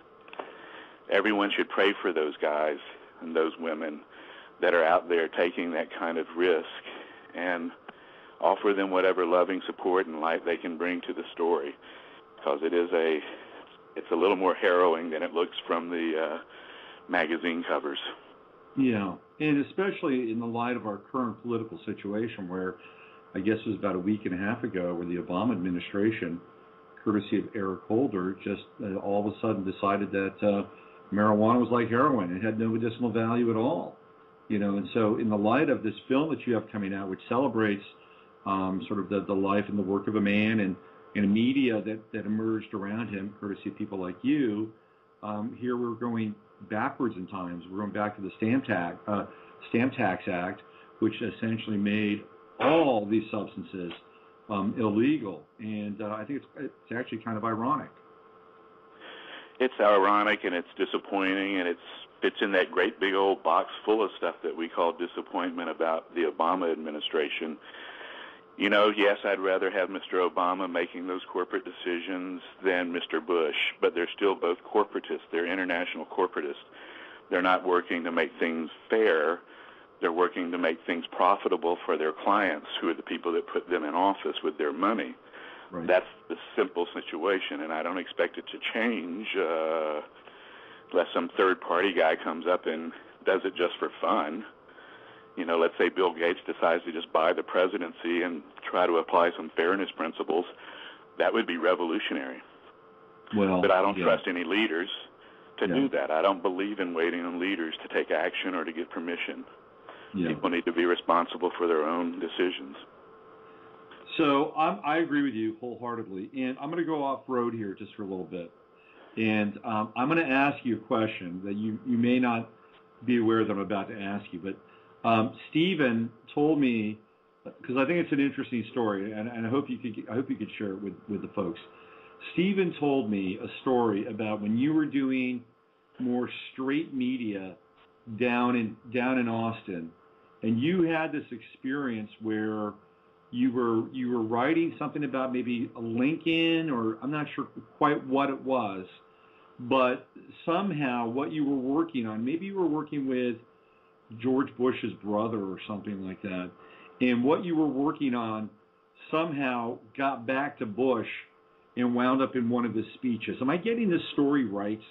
everyone should pray for those guys and those women that are out there taking that kind of risk, and offer them whatever loving support and light they can bring to the story, because it is a, it's a little more harrowing than it looks from the uh, magazine covers. Yeah, and especially in the light of our current political situation, where I guess it was about a week and a half ago, where the Obama administration, courtesy of Eric Holder, just uh, all of a sudden decided that uh, marijuana was like heroin. It had no medicinal value at all. You know, and so in the light of this film that you have coming out, which celebrates um, sort of the, the life and the work of a man, and, and a media that, that emerged around him, courtesy of people like you, um, here we're going backwards in times. We're going back to the Stamp Tax, uh, Stamp Tax Act, which essentially made all these substances um, illegal. And uh, I think it's, it's actually kind of ironic. It's ironic, and it's disappointing, and it's fits in that great big old box full of stuff that we call disappointment about the Obama administration. You know, yes, I'd rather have Mister Obama making those corporate decisions than Mister Bush, but they're still both corporatists. They're international corporatists. They're not working to make things fair. They're working to make things profitable for their clients, who are the people that put them in office with their money. Right. That's the simple situation, and I don't expect it to change uh, unless some third-party guy comes up and does it just for fun. You know, let's say Bill Gates decides to just buy the presidency and try to apply some fairness principles. That would be revolutionary. Well, but I don't yeah. trust any leaders to yeah. do that. I don't believe in waiting on leaders to take action or to get permission. Yeah. People need to be responsible for their own decisions. So I'm, I agree with you wholeheartedly, and I'm going to go off-road here just for a little bit. And um, I'm going to ask you a question that you, you may not be aware that I'm about to ask you, but um, Stephen told me, because I think it's an interesting story, and, and I hope you could I hope you could share it with, with the folks. Stephen told me a story about when you were doing more straight media down in down in Austin, and you had this experience where you were you were writing something about maybe a Lincoln, or I'm not sure quite what it was, but somehow what you were working on, maybe you were working with George Bush's brother or something like that, and what you were working on somehow got back to Bush and wound up in one of his speeches. Am I getting this story right?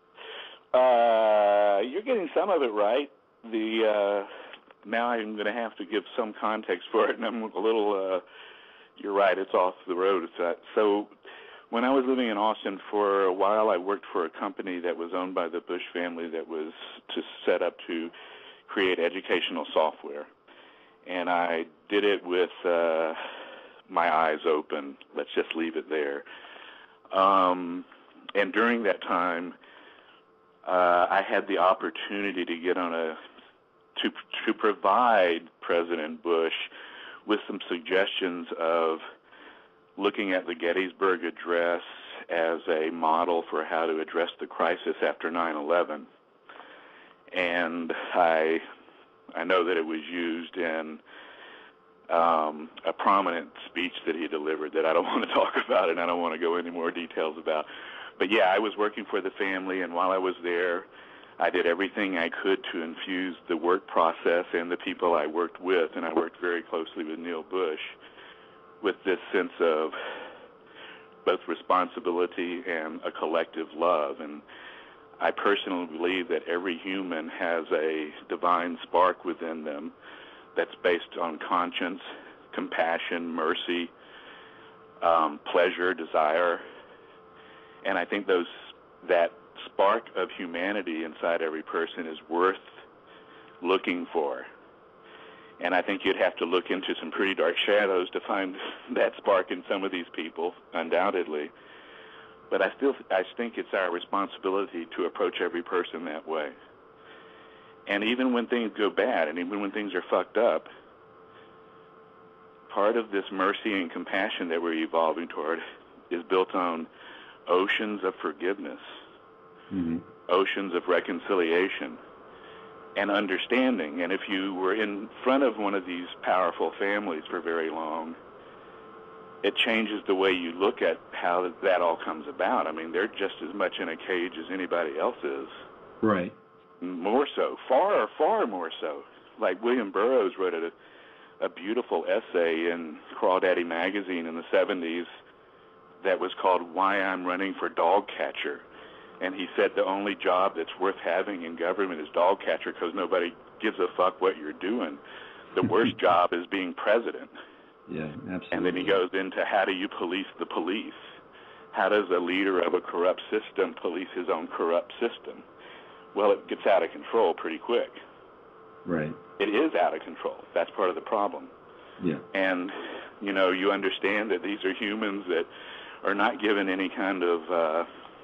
Uh, you're getting some of it right. The uh, now I'm going to have to give some context for it, and I'm a little. Uh, you're right. It's off the road. It's that. So, when I was living in Austin for a while, I worked for a company that was owned by the Bush family that was to set up to create educational software, and I did it with uh, my eyes open. Let's just leave it there. Um, and during that time, uh, I had the opportunity to get on a to to provide President Bush with some suggestions of looking at the Gettysburg Address as a model for how to address the crisis after nine eleven. And I I know that it was used in um, a prominent speech that he delivered that I don't want to talk about and I don't want to go into more details about. But yeah, I was working for the family, and while I was there, I did everything I could to infuse the work process and the people I worked with, and I worked very closely with Neil Bush, with this sense of both responsibility and a collective love. And I personally believe that every human has a divine spark within them that's based on conscience, compassion, mercy, um, pleasure, desire. And I think those that spark of humanity inside every person is worth looking for. And I think you'd have to look into some pretty dark shadows to find that spark in some of these people, undoubtedly. But I still I think it's our responsibility to approach every person that way. And even when things go bad, and even when things are fucked up, part of this mercy and compassion that we're evolving toward is built on oceans of forgiveness, mm-hmm. oceans of reconciliation, and understanding. And if you were in front of one of these powerful families for very long, it changes the way you look at how that all comes about. I mean, they're just as much in a cage as anybody else is. Right. More so, far, far more so. Like William Burroughs wrote a, a beautiful essay in Crawdaddy magazine in the seventies that was called Why I'm Running for Dog Catcher. And he said the only job that's worth having in government is dog catcher because nobody gives a fuck what you're doing. The worst job is being president. Yeah, absolutely. And then he goes into how do you police the police? How does a leader of a corrupt system police his own corrupt system? Well, it gets out of control pretty quick. Right. It is out of control. That's part of the problem. Yeah. And, you know, you understand that these are humans that are not given any kind of, uh,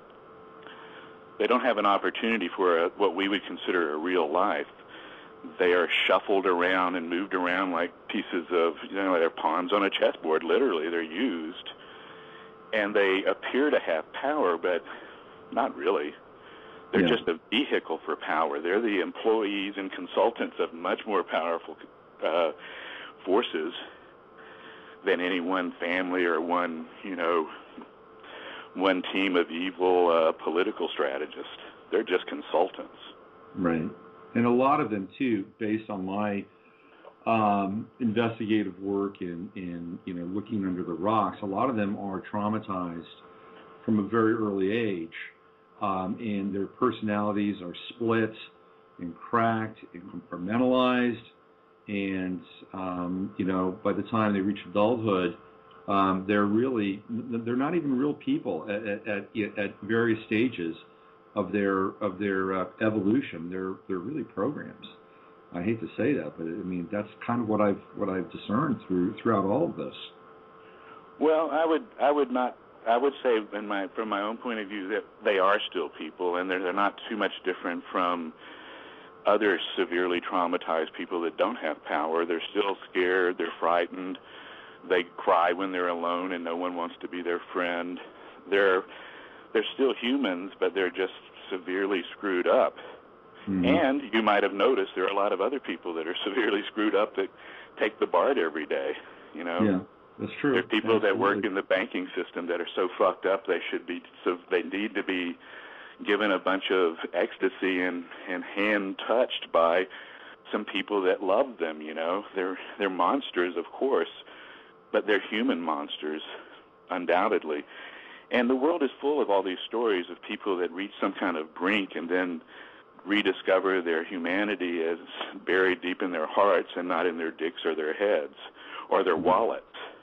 they don't have an opportunity for a, what we would consider a real life. They are shuffled around and moved around like pieces of, you know, they're pawns on a chessboard, literally. They're used. And they appear to have power, but not really. They're yeah. just a vehicle for power. They're the employees and consultants of much more powerful uh, forces than any one family or one, you know, one team of evil uh, political strategists. They're just consultants. Right. And a lot of them, too, based on my um, investigative work in, in, you know, looking under the rocks, a lot of them are traumatized from a very early age, um, and their personalities are split and cracked and compartmentalized, and, um, you know, by the time they reach adulthood, um, they're really, they're not even real people at, at, at various stages of their of their uh, evolution. They're they're really programs. I hate to say that, but I mean that's kind of what I've what I've discerned through throughout all of this. Well, I would I would not I would say in my from my own point of view that they are still people, and they're they're not too much different from other severely traumatized people that don't have power. They're still scared. They're frightened. They cry when they're alone, and no one wants to be their friend. They're They're still humans, but they're just severely screwed up. Mm-hmm. And you might have noticed there are a lot of other people that are severely screwed up that take the BART every day, you know? Yeah, that's true. There are people Absolutely. that work in the banking system that are so fucked up they should be, so they need to be given a bunch of ecstasy and, and hand-touched by some people that love them, you know? They're, they're monsters, of course, but they're human monsters, undoubtedly. And the world is full of all these stories of people that reach some kind of brink and then rediscover their humanity as buried deep in their hearts and not in their dicks or their heads or their wallets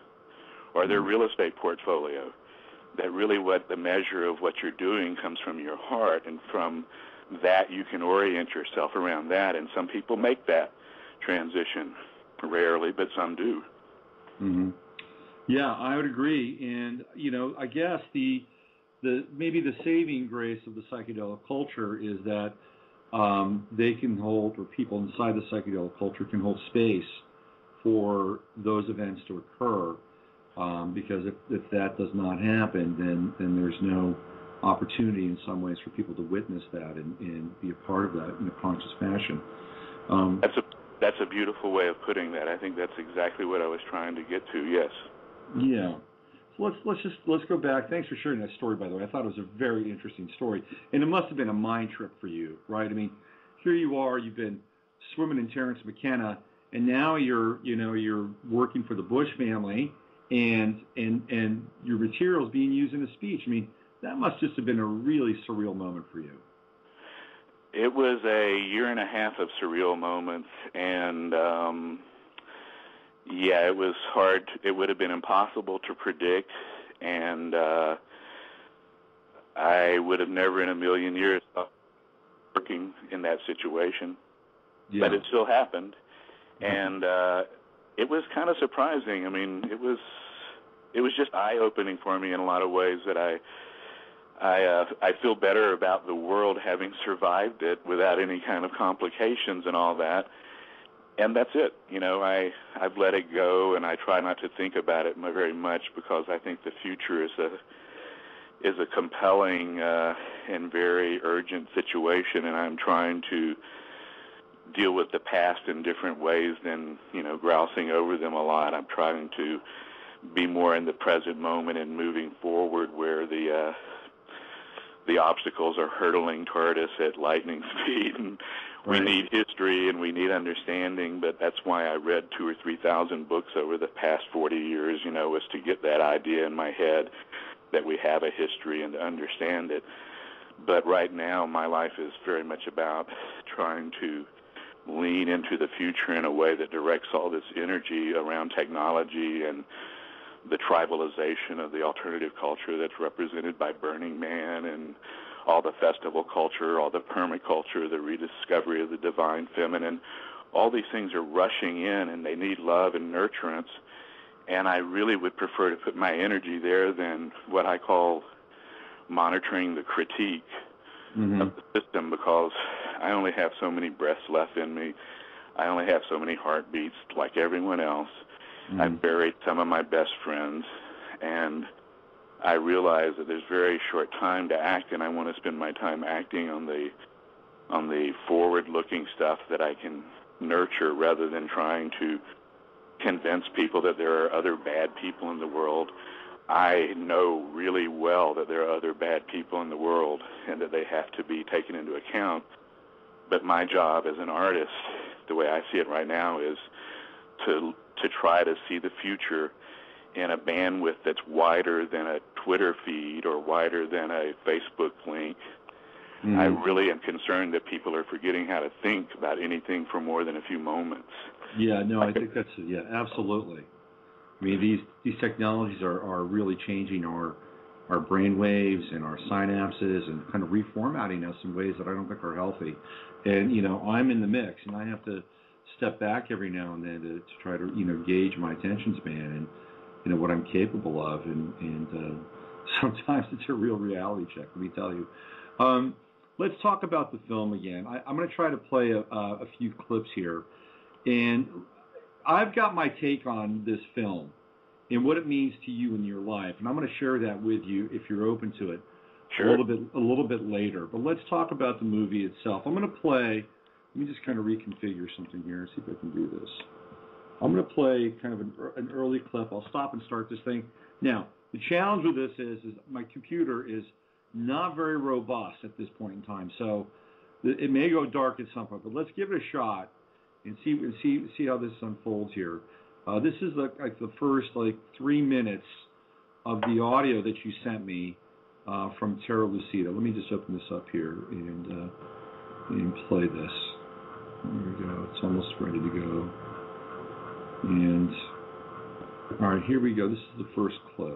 or their real estate portfolio. That really what the measure of what you're doing comes from your heart, and from that you can orient yourself around that. And some people make that transition, rarely, but some do. Mm-hmm. Yeah, I would agree, and you know, I guess the the maybe the saving grace of the psychedelic culture is that um, they can hold, or people inside the psychedelic culture can hold space for those events to occur, um, because if, if that does not happen, then then there's no opportunity in some ways for people to witness that and, and be a part of that in a conscious fashion. Um, that's a that's a beautiful way of putting that. I think that's exactly what I was trying to get to. Yes. Yeah. So let's let's just let's go back. Thanks for sharing that story, by the way. I thought it was a very interesting story, and it must have been a mind trip for you, right? I mean, here you are, you've been swimming in Terrence McKenna, and now you're you know you're working for the Bush family, and and and your material is being used in a speech. I mean, that must just have been a really surreal moment for you. It was a year and a half of surreal moments, and um, yeah, it was hard. It would have been impossible to predict, and uh, I would have never in a million years thought working in that situation. Yeah. But it still happened, and uh, it was kind of surprising. I mean, it was it was just eye-opening for me in a lot of ways that I I uh, I feel better about the world having survived it without any kind of complications and all that. and that's it. You know, I, I've let it go, and I try not to think about it very much because I think the future is a is a compelling uh, and very urgent situation, and I'm trying to deal with the past in different ways than, you know, grousing over them a lot. I'm trying to be more in the present moment and moving forward where the uh, the obstacles are hurtling toward us at lightning speed, and we right. need history and we need understanding. But that's why I read two or three thousand books over the past forty years. You know, was to get that idea in my head that we have a history and to understand it. But right now, my life is very much about trying to lean into the future in a way that directs all this energy around technology and the tribalization of the alternative culture that's represented by Burning Man and all the festival culture, all the permaculture, the rediscovery of the divine feminine. All these things are rushing in, and they need love and nurturance. And I really would prefer to put my energy there than what I call monitoring the critique mm-hmm. of the system, because I only have so many breaths left in me. I only have so many heartbeats like everyone else. Mm-hmm. I've buried some of my best friends, and I realize that there's very short time to act, and I want to spend my time acting on the on the forward-looking stuff that I can nurture rather than trying to convince people that there are other bad people in the world. I know really well that there are other bad people in the world and that they have to be taken into account. But my job as an artist, the way I see it right now, is to to try to see the future in a bandwidth that's wider than a Twitter feed or wider than a Facebook link. Mm-hmm. I really am concerned that people are forgetting how to think about anything for more than a few moments. Yeah, no, I think that's, yeah, absolutely. I mean, these these technologies are, are really changing our our brain waves and our synapses and kind of reformatting us in ways that I don't think are healthy. And, you know, I'm in the mix, and I have to step back every now and then to, to try to, you know, gauge my attention span and, you know, what I'm capable of. And, and uh, sometimes it's a real reality check, let me tell you. Um, let's talk about the film again. I, I'm going to try to play a, a few clips here. And I've got my take on this film and what it means to you in your life, and I'm going to share that with you if you're open to it sure. a little bit a little bit later. But let's talk about the movie itself. I'm going to play. Let me just kind of reconfigure something here and see if I can do this. I'm going to play kind of an, an early clip. I'll stop and start this thing. Now, the challenge with this is, is my computer is not very robust at this point in time, so it may go dark at some point. But let's give it a shot and see and see see how this unfolds here. Uh, this is like, like the first like three minutes of the audio that you sent me uh, from Terra Lumina. Let me just open this up here and uh, and play this. There we go. It's almost ready to go. And all right, here we go. This is the first clip.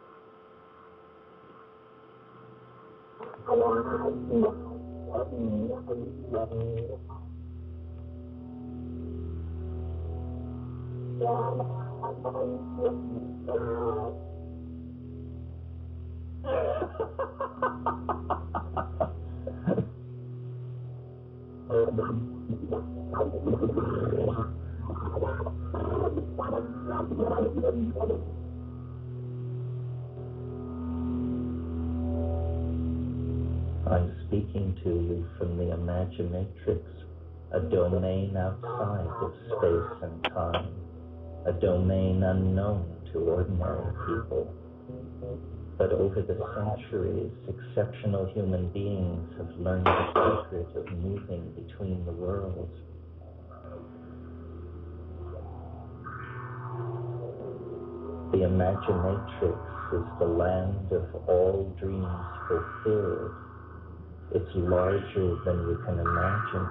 I'm speaking to you from the Imaginatrix, a domain outside of space and time, a domain unknown to ordinary people. But over the centuries, exceptional human beings have learned the secret of moving between the worlds. The Imaginatrix is the land of all dreams fulfilled. It's larger than you can imagine.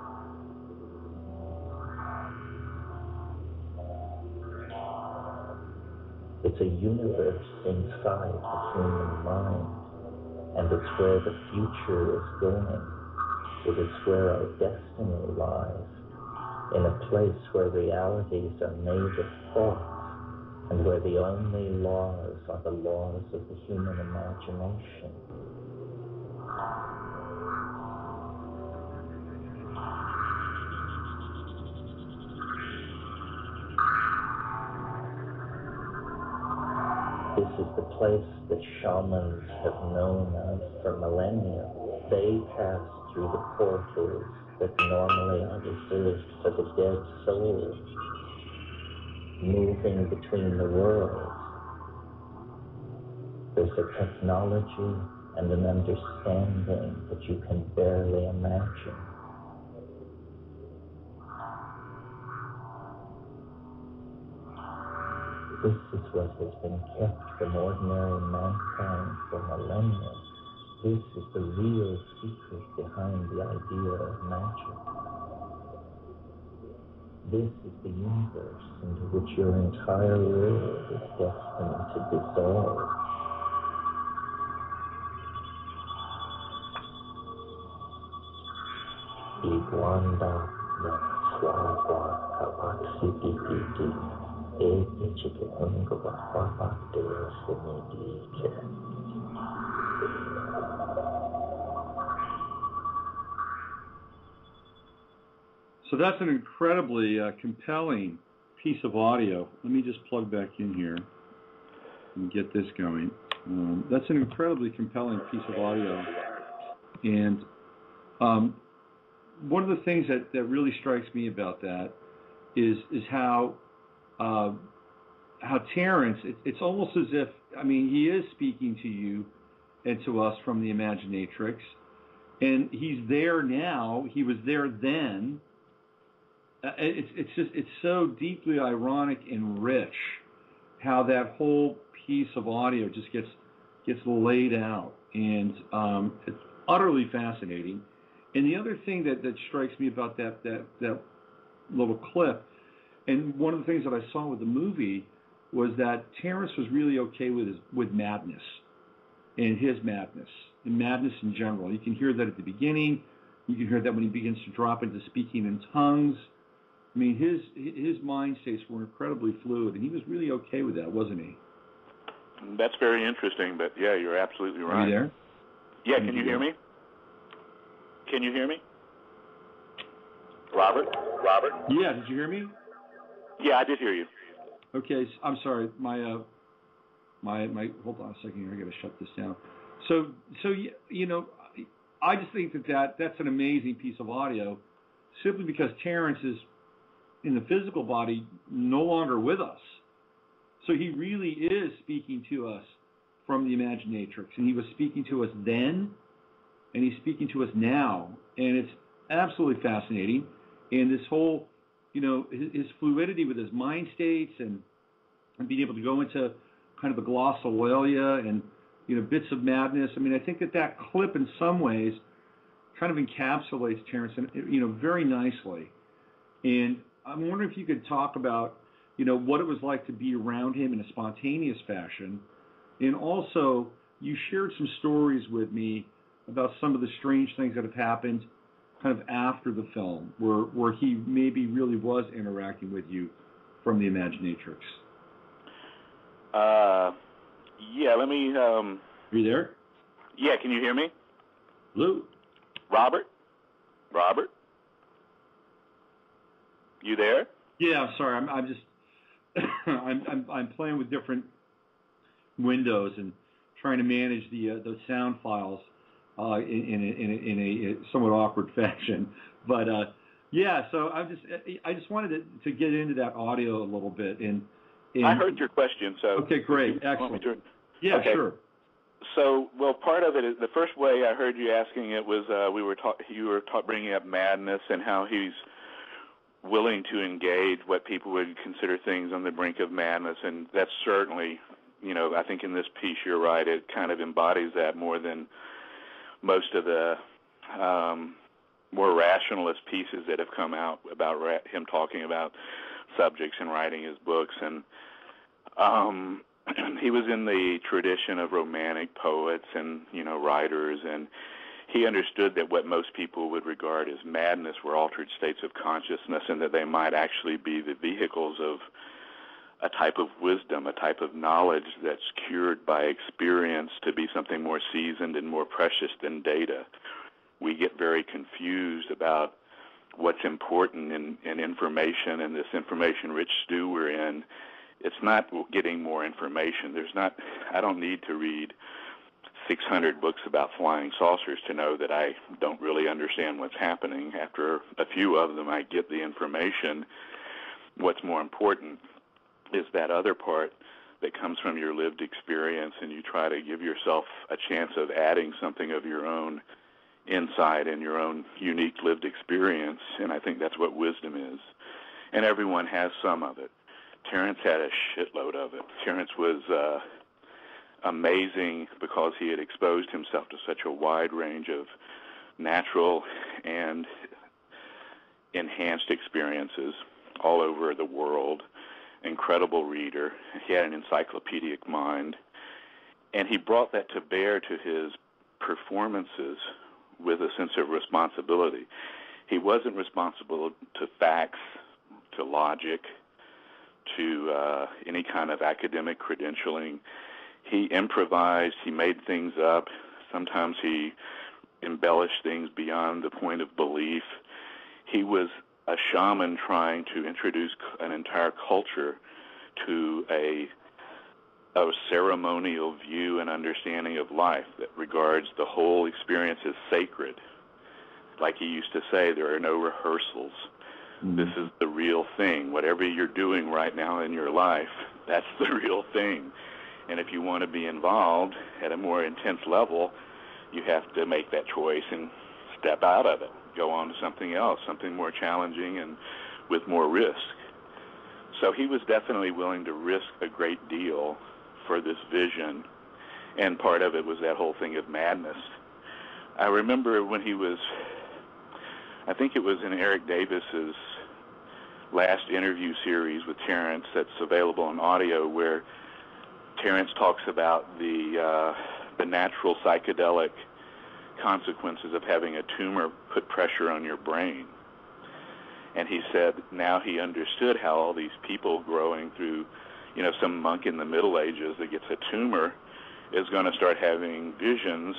It's a universe inside the human mind, and it's where the future is going. It is where our destiny lies, in a place where realities are made of thought, and where the only laws are the laws of the human imagination. This is the place that shamans have known of for millennia. They pass through the portals that normally are reserved for the dead soul, moving between the worlds. There's a technology and an understanding that you can barely imagine. This is what has been kept from ordinary mankind for millennia. This is the real secret behind the idea of magic. This is the universe into which your entire world is destined to dissolve. Iguanda na swagwa kapaksipipiti, e ichikihunga wapapakdea sinidike. So that's an incredibly uh, compelling piece of audio. Let me just plug back in here and get this going. Um, that's an incredibly compelling piece of audio. And um, one of the things that, that really strikes me about that is is how uh, how Terrence, it, it's almost as if, I mean, he is speaking to you and to us from the Imaginatrix, and he's there now, he was there then. Uh, it's, it's just, it's so deeply ironic and rich how that whole piece of audio just gets gets laid out, and um, it's utterly fascinating. And the other thing that, that strikes me about that, that that little clip, and one of the things that I saw with the movie, was that Terrence was really okay with his, with madness, and his madness, and madness in general. You can hear that at the beginning. You can hear that when he begins to drop into speaking in tongues. I mean, his his mind states were incredibly fluid, and he was really okay with that, wasn't he? That's very interesting, but yeah, you're absolutely right. Are you there? Yeah, can you hear me? Can you hear me? Robert? Robert? Yeah, did you hear me? Yeah, I did hear you. Okay, I'm sorry. My uh, my my. Hold on a second here. I got to shut this down. So so you know, I just think that, that that's an amazing piece of audio, simply because Terrence is in the physical body no longer with us. So he really is speaking to us from the Imaginatrix, and he was speaking to us then, and he's speaking to us now, and it's absolutely fascinating. And this whole, you know, his, his fluidity with his mind states, and, and being able to go into kind of a glossolalia and, you know, bits of madness. I mean, I think that that clip in some ways kind of encapsulates Terrence, you know, very nicely. And I'm wondering if you could talk about, you know, what it was like to be around him in a spontaneous fashion. And also, you shared some stories with me about some of the strange things that have happened kind of after the film, where where he maybe really was interacting with you from the Imaginatrix. Uh, yeah, let me... Um, Are you there? Yeah, can you hear me? Lou? Robert? Robert? You there? Yeah, I'm sorry. I'm, I'm just... I'm, I'm I'm playing with different windows and trying to manage the uh, the sound files uh, in, in, a, in, a, in a somewhat awkward fashion. But uh, yeah, so I just I just wanted to, to get into that audio a little bit. And, and I heard your question. So okay, great, excellent. To... Yeah, okay. sure. So, well, part of it is the first way I heard you asking it was uh, we were ta- you were ta- bringing up madness and how he's willing to engage what people would consider things on the brink of madness, and that's certainly, you know, I think in this piece you're right, it kind of embodies that more than most of the um, more rationalist pieces that have come out about ra- him talking about subjects and writing his books. And um, he was in the tradition of romantic poets and, you know, writers, and he understood that what most people would regard as madness were altered states of consciousness, and that they might actually be the vehicles of a type of wisdom, a type of knowledge that's cured by experience to be something more seasoned and more precious than data. We get very confused about what's important in, in information, and this information-rich stew we're in it's not getting more information. There's not, I don't need to read six hundred books about flying saucers to know that I don't really understand what's happening. After a few of them, I get the information. What's more important is that other part that comes from your lived experience, and you try to give yourself a chance of adding something of your own insight and your own unique lived experience, and I think that's what wisdom is. And everyone has some of it. Terrence had a shitload of it. Terrence was uh, amazing because he had exposed himself to such a wide range of natural and enhanced experiences all over the world. Incredible reader. He had an encyclopedic mind, and he brought that to bear to his performances with a sense of responsibility. He wasn't responsible to facts, to logic, to uh, any kind of academic credentialing. He improvised, he made things up. Sometimes he embellished things beyond the point of belief. He was a shaman trying to introduce an entire culture to a, a ceremonial view and understanding of life that regards the whole experience as sacred. Like he used to say, there are no rehearsals. Mm-hmm. This is the real thing. Whatever you're doing right now in your life, that's the real thing. And if you want to be involved at a more intense level, you have to make that choice and step out of it. Go on to something else, something more challenging and with more risk. So he was definitely willing to risk a great deal for this vision, and part of it was that whole thing of madness. I remember when he was, I think it was in Eric Davis's last interview series with Terrence that's available on audio, where Terrence talks about the uh, the natural psychedelic consequences of having a tumor put pressure on your brain. And he said now he understood how all these people growing through, you know, some monk in the Middle Ages that gets a tumor is going to start having visions.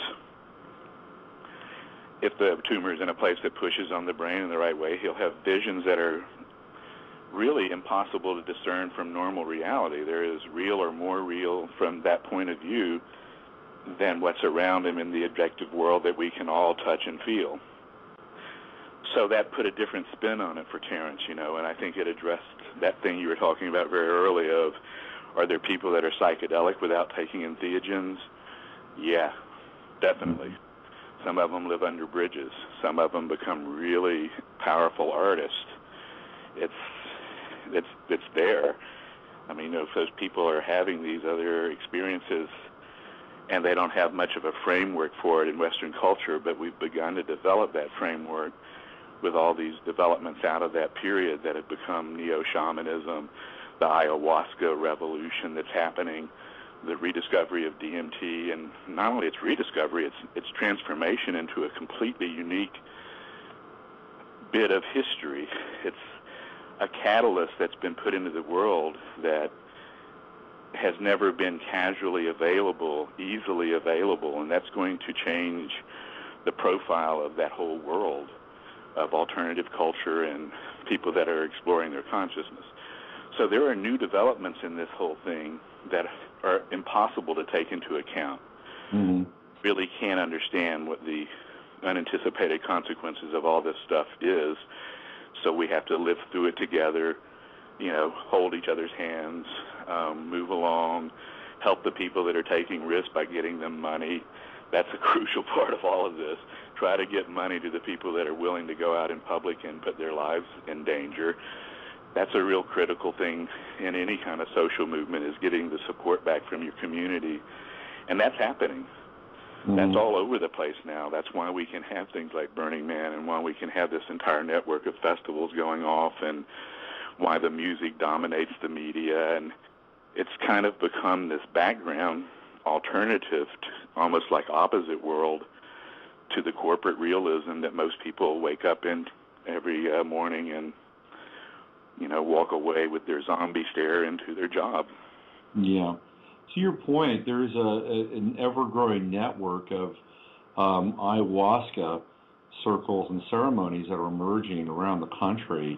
If the tumor is in a place that pushes on the brain in the right way, he'll have visions that are really impossible to discern from normal reality. There is real or more real from that point of view than what's around him in the objective world that we can all touch and feel. So that put a different spin on it for Terrence, you know, and I think it addressed that thing you were talking about very early of, are there people that are psychedelic without taking entheogens? Yeah, definitely. Some of them live under bridges. Some of them become really powerful artists. It's it's it's there. I mean, if those people are having these other experiences and they don't have much of a framework for it in Western culture, but we've begun to develop that framework with all these developments out of that period that have become neo-shamanism, the ayahuasca revolution that's happening, the rediscovery of D M T, and not only its rediscovery, it's its transformation into a completely unique bit of history. It's a catalyst that's been put into the world that has never been casually available, easily available, and that's going to change the profile of that whole world of alternative culture and people that are exploring their consciousness. So there are new developments in this whole thing that are impossible to take into account. Mm-hmm. Really can't understand what the unanticipated consequences of all this stuff is. So we have to live through it together, you know, hold each other's hands, um, move along, help the people that are taking risks by getting them money. That's a crucial part of all of this. Try to get money to the people that are willing to go out in public and put their lives in danger. That's a real critical thing in any kind of social movement, is getting the support back from your community. And that's happening. Mm-hmm. That's all over the place now. That's why we can have things like Burning Man, and why we can have this entire network of festivals going off, and why the music dominates the media. And it's kind of become this background alternative, to, almost like opposite world, to the corporate realism that most people wake up in every uh, morning and, you know, walk away with their zombie stare into their job. Yeah. To your point, there's a, a an ever-growing network of um, ayahuasca circles and ceremonies that are emerging around the country.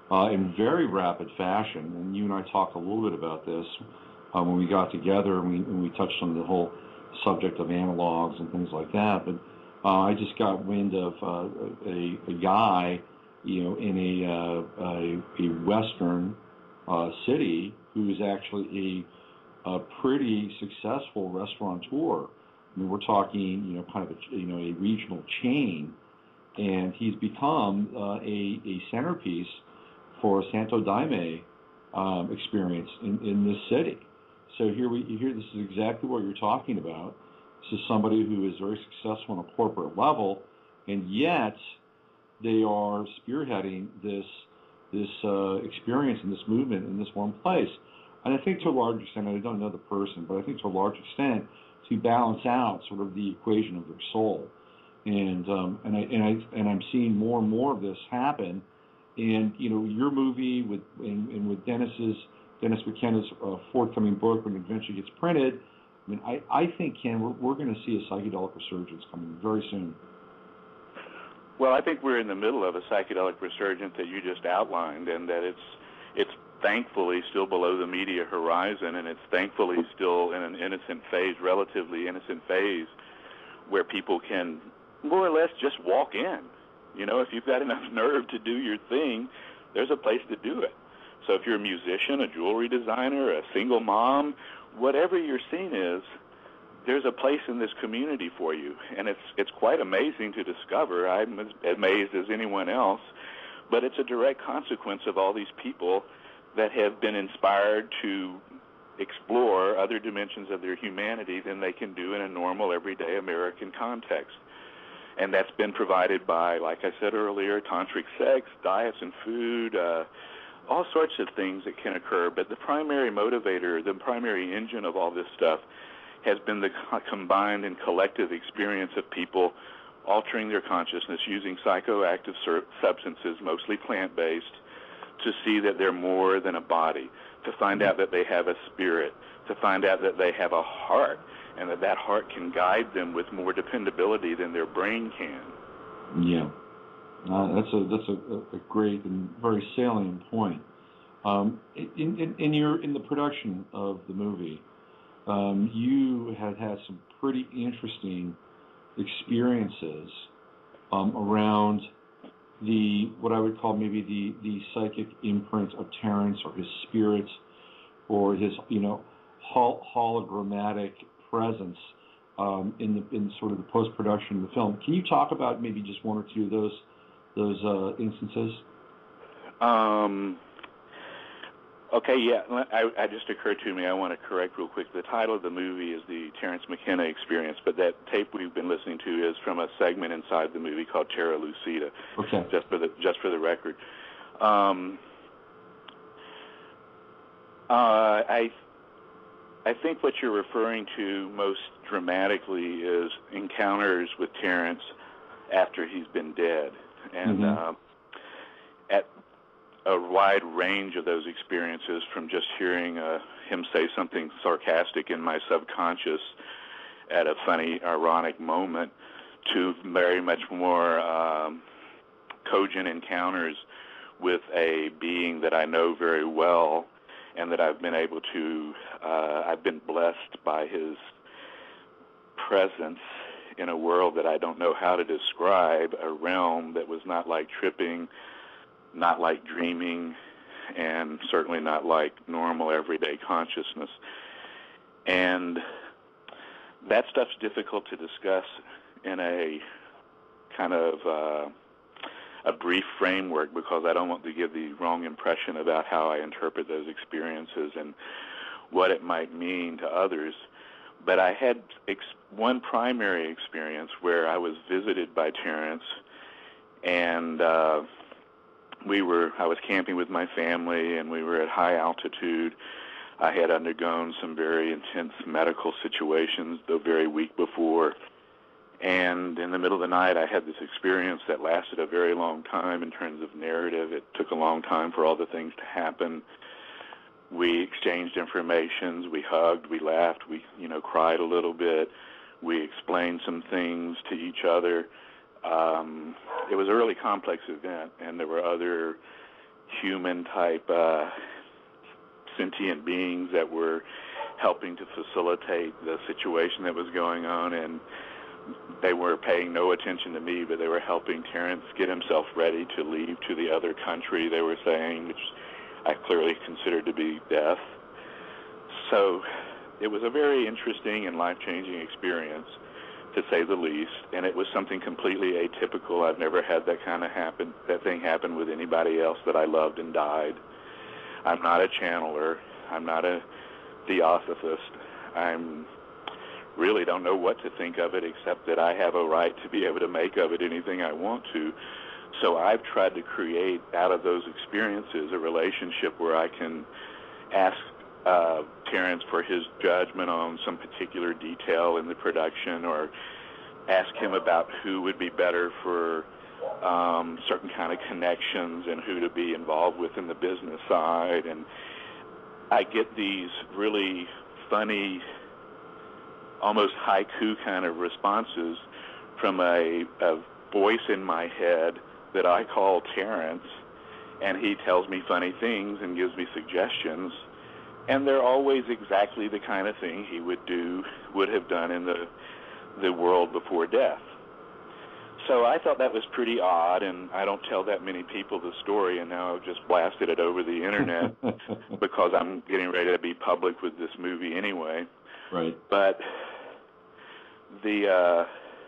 uh, in very rapid fashion. And you and I talked a little bit about this uh, when we got together, and we, and we touched on the whole subject of analogs and things like that. But uh, I just got wind of uh, a, a guy, you know, in a uh, a, a Western uh, city who is actually a, a pretty successful restaurateur. I mean, we're talking, you know, kind of a, you know, a regional chain, and he's become uh, a, a centerpiece for a Santo Daime um, experience in, in this city. So here we here this is exactly what you're talking about. This is somebody who is very successful on a corporate level, and yet they are spearheading this this uh, experience and this movement in this one place. And I think to a large extent, I don't know the person, but I think to a large extent, to balance out sort of the equation of their soul. And um, and I and I and I'm seeing more and more of this happen. And you know, your movie with and, and with Dennis's Dennis McKenna's uh, forthcoming book when it eventually gets printed. I mean, I, I think, Ken, we're, we're going to see a psychedelic resurgence coming very soon. Well, I think we're in the middle of a psychedelic resurgence that you just outlined, and that it's it's thankfully still below the media horizon, and it's thankfully still in an innocent phase, relatively innocent phase, where people can more or less just walk in. You know, if you've got enough nerve to do your thing, there's a place to do it. So if you're a musician, a jewelry designer, a single mom, whatever your scene is, there's a place in this community for you. And it's it's quite amazing to discover. I'm as amazed as anyone else. But it's a direct consequence of all these people that have been inspired to explore other dimensions of their humanity than they can do in a normal, everyday American context. And that's been provided by, like I said earlier, tantric sex, diets and food, uh, all sorts of things that can occur. But the primary motivator, the primary engine of all this stuff has been the co- combined and collective experience of people altering their consciousness using psychoactive sur- substances, mostly plant-based, to see that they're more than a body, to find out that they have a spirit, to find out that they have a heart, and that that heart can guide them with more dependability than their brain can. Yeah. Uh, that's a that's a, a great and very salient point. Um, in, in, in your in the production of the movie, um, you had had some pretty interesting experiences um, around the what I would call maybe the, the psychic imprint of Terrence, or his spirit, or his you know hol- hologrammatic presence um, in the in sort of the post production of the film. Can you talk about maybe just one or two of those? those uh, instances? Um, okay, yeah, I, I just occurred to me, I want to correct real quick. The title of the movie is the Terrence McKenna Experience, but that tape we've been listening to is from a segment inside the movie called Terra Lumina. Okay. Just for the just for the record. Um, uh, I I think what you're referring to most dramatically is encounters with Terrence after he's been dead. And mm-hmm. uh, at a wide range of those experiences, from just hearing uh, him say something sarcastic in my subconscious at a funny, ironic moment, to very much more um, cogent encounters with a being that I know very well, and that I've been able to, uh, I've been blessed by his presence in a world that I don't know how to describe, a realm that was not like tripping, not like dreaming, and certainly not like normal everyday consciousness. And that stuff's difficult to discuss in a kind of uh, a brief framework, because I don't want to give the wrong impression about how I interpret those experiences and what it might mean to others. But I had ex- one primary experience where I was visited by Terrence, and uh, we were, I was camping with my family, and we were at high altitude. I had undergone some very intense medical situations the very week before, and in the middle of the night I had this experience that lasted a very long time in terms of narrative. It took a long time for all the things to happen. We exchanged information, we hugged, we laughed, we, you know, cried a little bit. We explained some things to each other. Um, it was a really complex event, and there were other human-type uh, sentient beings that were helping to facilitate the situation that was going on, and they were paying no attention to me, but they were helping Terrence get himself ready to leave to the other country, they were saying, which I clearly considered to be death. So it was a very interesting and life-changing experience, to say the least, and it was something completely atypical. I've never had that kind of happen, that thing happen with anybody else that I loved and died. I'm not a channeler. I'm not a theosophist. I'm really don't know what to think of it, except that I have a right to be able to make of it anything I want to. So I've tried to create out of those experiences a relationship where I can ask uh, Terrence for his judgment on some particular detail in the production, or ask him about who would be better for um, certain kind of connections and who to be involved with in the business side. And I get these really funny, almost haiku kind of responses from a, a voice in my head that I call Terrence, and he tells me funny things and gives me suggestions, and they're always exactly the kind of thing he would do, would have done in the the world before death. So I thought that was pretty odd, and I don't tell that many people the story, and now I've just blasted it over the internet because I'm getting ready to be public with this movie anyway. Right. But the uh,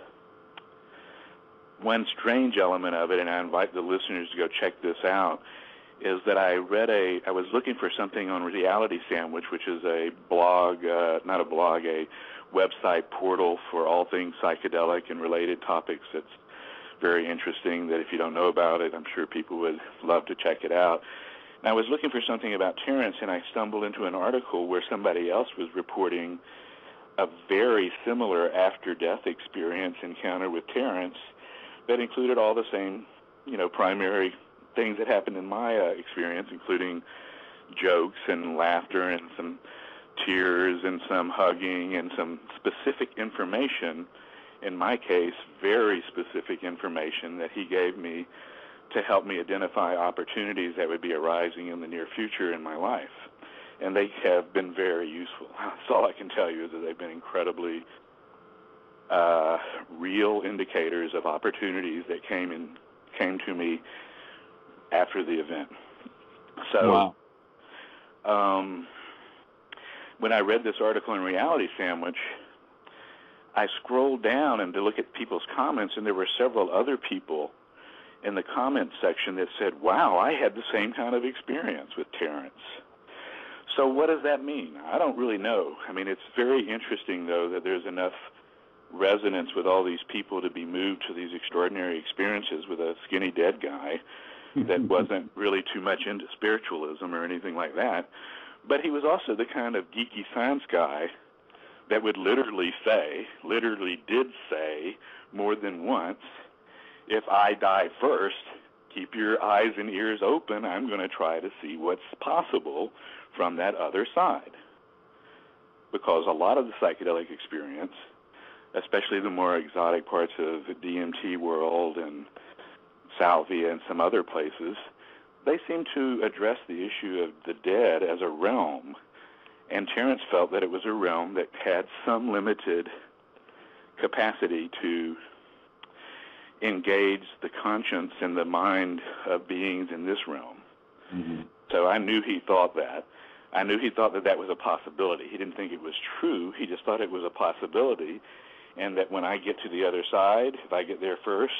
one strange element of it, and I invite the listeners to go check this out, is that I read a, I was looking for something on Reality Sandwich, which is a blog, uh, not a blog, a website portal for all things psychedelic and related topics. That's very interesting, that if you don't know about it, I'm sure people would love to check it out. And I was looking for something about Terrence, and I stumbled into an article where somebody else was reporting a very similar after-death experience encounter with Terrence that included all the same, you know, primary things that happened in my uh, experience, including jokes and laughter and some tears and some hugging and some specific information, in my case, very specific information that he gave me to help me identify opportunities that would be arising in the near future in my life. And they have been very useful. That's all I can tell you, is that they've been incredibly uh, real indicators of opportunities that came in, came to me after the event. So wow. um, when I read this article in Reality Sandwich, I scrolled down and to look at people's comments, and there were several other people in the comments section that said, wow, I had the same kind of experience with Terrence. So what does that mean? I don't really know. I mean, it's very interesting, though, that there's enough resonance with all these people to be moved to these extraordinary experiences with a skinny dead guy that wasn't really too much into spiritualism or anything like that. But he was also the kind of geeky science guy that would literally say, literally did say more than once, if I die first, keep your eyes and ears open. I'm going to try to see what's possible from that other side. Because a lot of the psychedelic experience, especially the more exotic parts of the D M T world and salvia and some other places, they seem to address the issue of the dead as a realm. And Terrence felt that it was a realm that had some limited capacity to engage the conscience and the mind of beings in this realm. Mm-hmm. So I knew he thought that. I knew he thought that that was a possibility. He didn't think it was true. He just thought it was a possibility, and that when I get to the other side, if I get there first,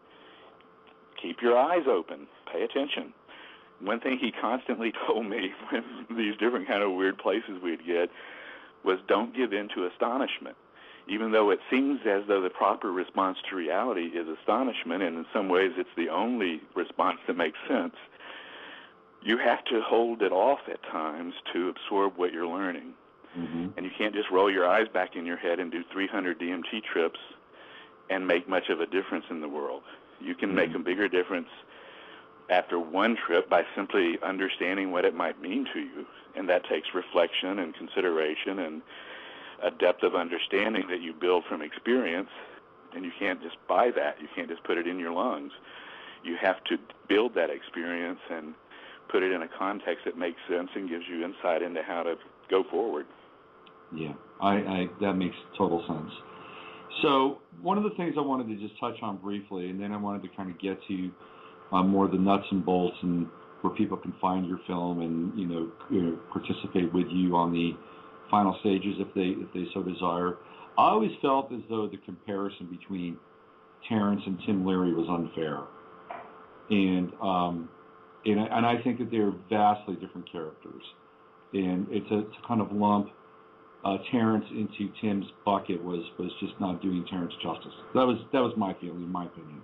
keep your eyes open. Pay attention. One thing he constantly told me when these different kind of weird places we'd get was don't give in to astonishment. Even though it seems as though the proper response to reality is astonishment, and in some ways it's the only response that makes sense, you have to hold it off at times to absorb what you're learning. Mm-hmm. And you can't just roll your eyes back in your head and do three hundred D M T trips and make much of a difference in the world. You can mm-hmm. make a bigger difference after one trip by simply understanding what it might mean to you, and that takes reflection and consideration and a depth of understanding that you build from experience, and you can't just buy that. You can't just put it in your lungs. You have to build that experience and put it in a context that makes sense and gives you insight into how to go forward. Yeah, I, I that makes total sense. So one of the things I wanted to just touch on briefly, and then I wanted to kind of get to uh, more of the nuts and bolts and where people can find your film and, you know, you know, participate with you on the final stages if they if they so desire. I always felt as though the comparison between Terrence and Tim Leary was unfair, and um, and, and I think that they're vastly different characters, and it's a, it's a kind of lump uh, Terrence into Tim's bucket was was just not doing Terrence justice. That was that was my feeling, in my opinion.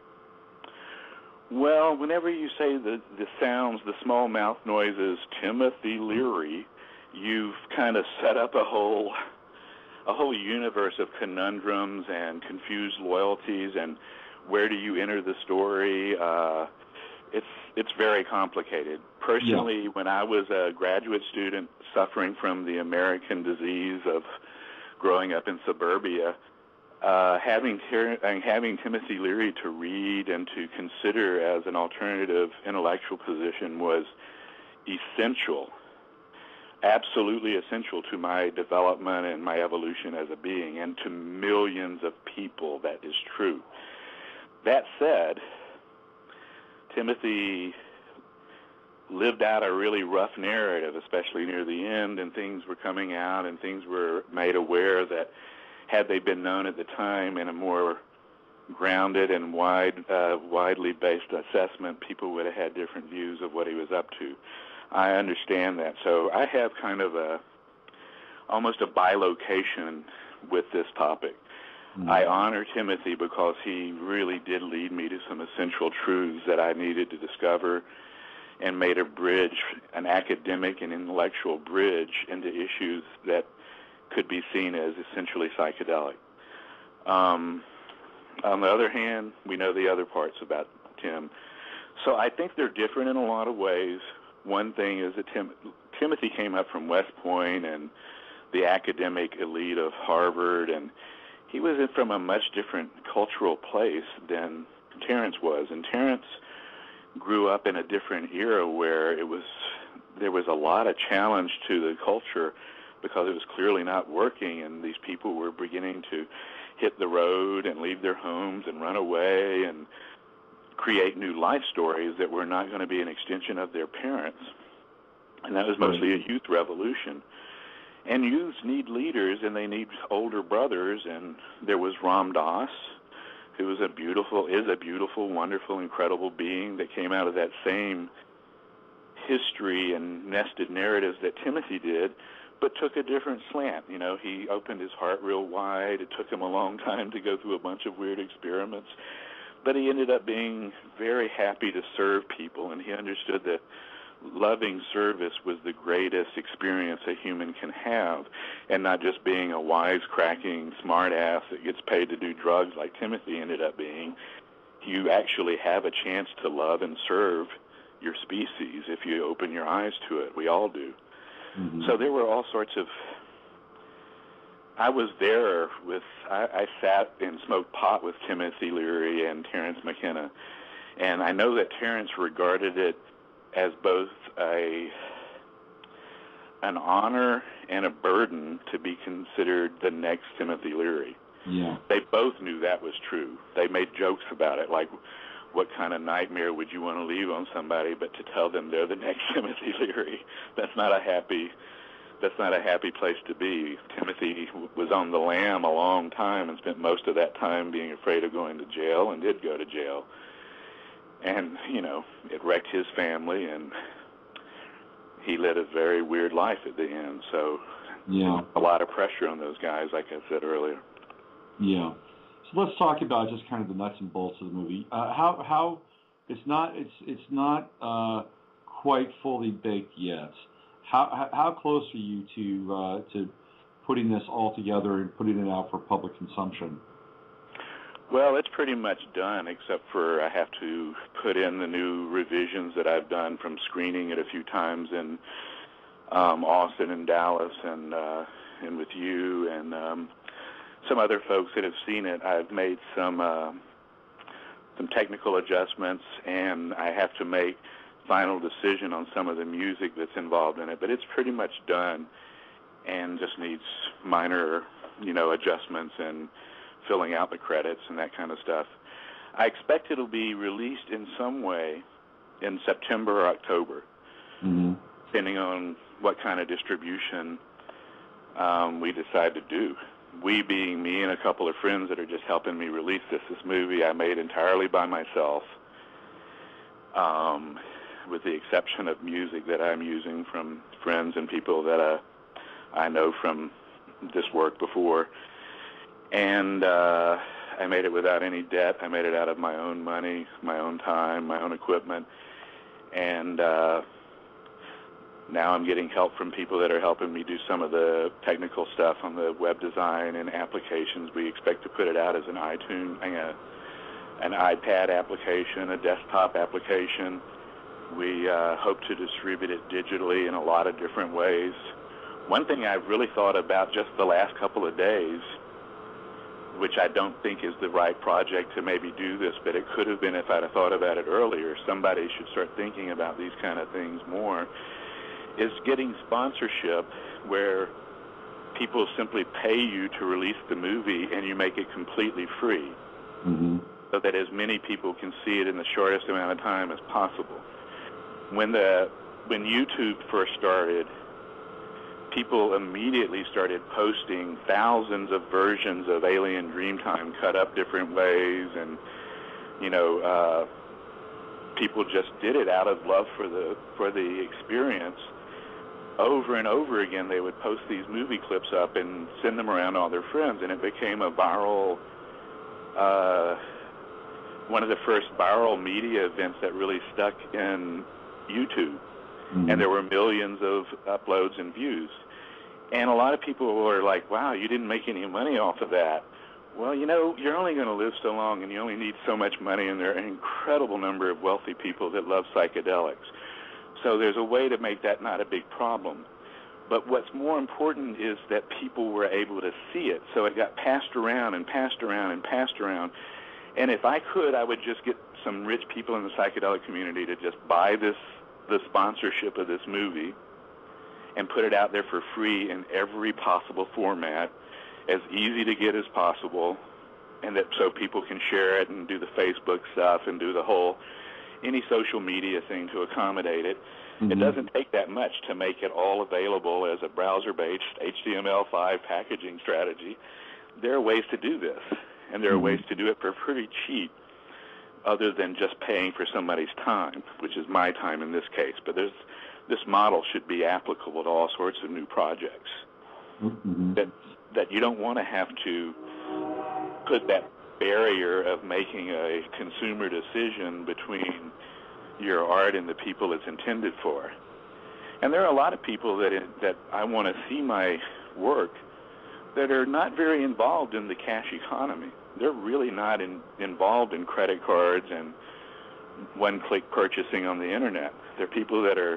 Well, whenever you say the the sounds, the small mouth noises, Timothy Leary, you've kind of set up a whole a whole universe of conundrums and confused loyalties, and where do you enter the story? Uh, it's it's very complicated. Personally, yeah. When I was a graduate student suffering from the American disease of growing up in suburbia, uh, having ter- having Timothy Leary to read and to consider as an alternative intellectual position was essential. Absolutely essential to my development and my evolution as a being, and to millions of people, that is true. That said, Timothy lived out a really rough narrative, especially near the end, and things were coming out and things were made aware that had they been known at the time in a more grounded and wide, uh, widely based assessment, people would have had different views of what he was up to. I understand that. So I have kind of a, almost a bilocation with this topic. Mm-hmm. I honor Timothy because he really did lead me to some essential truths that I needed to discover, and made a bridge, an academic and intellectual bridge into issues that could be seen as essentially psychedelic. Um, on the other hand, we know the other parts about Tim. So I think they're different in a lot of ways. One thing is that Tim, Timothy came up from West Point and the academic elite of Harvard, and he was from a much different cultural place than Terrence was. And Terrence grew up in a different era where it was there was a lot of challenge to the culture because it was clearly not working, and these people were beginning to hit the road and leave their homes and run away and create new life stories that were not going to be an extension of their parents. And that was mostly a youth revolution. And youths need leaders, and they need older brothers, and there was Ram Dass, who was a beautiful, is a beautiful, wonderful, incredible being that came out of that same history and nested narratives that Timothy did, but took a different slant. You know, he opened his heart real wide. It took him a long time to go through a bunch of weird experiments, but he ended up being very happy to serve people, and he understood that loving service was the greatest experience a human can have, and not just being a wisecracking smartass that gets paid to do drugs like Timothy ended up being. You actually have a chance to love and serve your species if you open your eyes to it. We all do. Mm-hmm. So there were all sorts of... I was there with... I, I sat and smoked pot with Timothy Leary and Terrence McKenna, and I know that Terrence regarded it as both a an honor and a burden to be considered the next Timothy Leary. Yeah. They both knew that was true. They made jokes about it, like, what kind of nightmare would you want to leave on somebody but to tell them they're the next Timothy Leary? That's not a happy that's not a happy place to be. Timothy was on the lam a long time and spent most of that time being afraid of going to jail, and did go to jail. And, you know, it wrecked his family, and he led a very weird life at the end. So, yeah, a lot of pressure on those guys, like I said earlier. Yeah. So let's talk about just kind of the nuts and bolts of the movie. Uh, how how it's not it's it's not uh, quite fully baked yet. How how close are you to uh, to putting this all together and putting it out for public consumption? Well, it's pretty much done, except for I have to put in the new revisions that I've done from screening it a few times in um, Austin and Dallas, and uh, and with you and um, some other folks that have seen it. I've made some uh, some technical adjustments, and I have to make final decision on some of the music that's involved in it, but it's pretty much done and just needs minor, you know, adjustments and filling out the credits and that kind of stuff. I expect it'll be released in some way in September or October, mm-hmm. depending on what kind of distribution um, we decide to do. We being me and a couple of friends that are just helping me release this. This movie I made entirely by myself, um, with the exception of music that I'm using from friends and people that uh, I know from this work before. And uh, I made it without any debt. I made it out of my own money, my own time, my own equipment. And uh, now I'm getting help from people that are helping me do some of the technical stuff on the web design and applications. We expect to put it out as an iTunes, a, an iPad application, a desktop application. We uh, hope to distribute it digitally in a lot of different ways. One thing I've really thought about just the last couple of days, which I don't think is the right project to maybe do this, but it could have been if I'd have thought about it earlier. Somebody should start thinking about these kind of things more, is getting sponsorship where people simply pay you to release the movie and you make it completely free, mm-hmm. so that as many people can see it in the shortest amount of time as possible. When the when YouTube first started, people immediately started posting thousands of versions of Alien Dreamtime cut up different ways, and you know, uh, people just did it out of love for the for the experience. Over and over again, they would post these movie clips up and send them around to all their friends, and it became a viral, uh, one of the first viral media events that really stuck in YouTube. Mm-hmm. And there were millions of uploads and views. And a lot of people were like, wow, you didn't make any money off of that. Well, you know, you're only going to live so long, and you only need so much money, and there are an incredible number of wealthy people that love psychedelics. So there's a way to make that not a big problem. But what's more important is that people were able to see it. So it got passed around and passed around and passed around. And if I could, I would just get some rich people in the psychedelic community to just buy this, the sponsorship of this movie, and put it out there for free in every possible format, as easy to get as possible, and that so people can share it and do the Facebook stuff and do the whole, any social media thing to accommodate it. Mm-hmm. It doesn't take that much to make it all available as a browser-based H T M L five packaging strategy. There are ways to do this, and there are Mm-hmm. ways to do it for pretty cheap, other than just paying for somebody's time, which is my time in this case. But there's this model should be applicable to all sorts of new projects. Mm-hmm. That that you don't want to have to put that barrier of making a consumer decision between your art and the people it's intended for. And there are a lot of people that it, that I want to see my work that are not very involved in the cash economy. They're really not in, involved in credit cards and one-click purchasing on the internet. They're people that are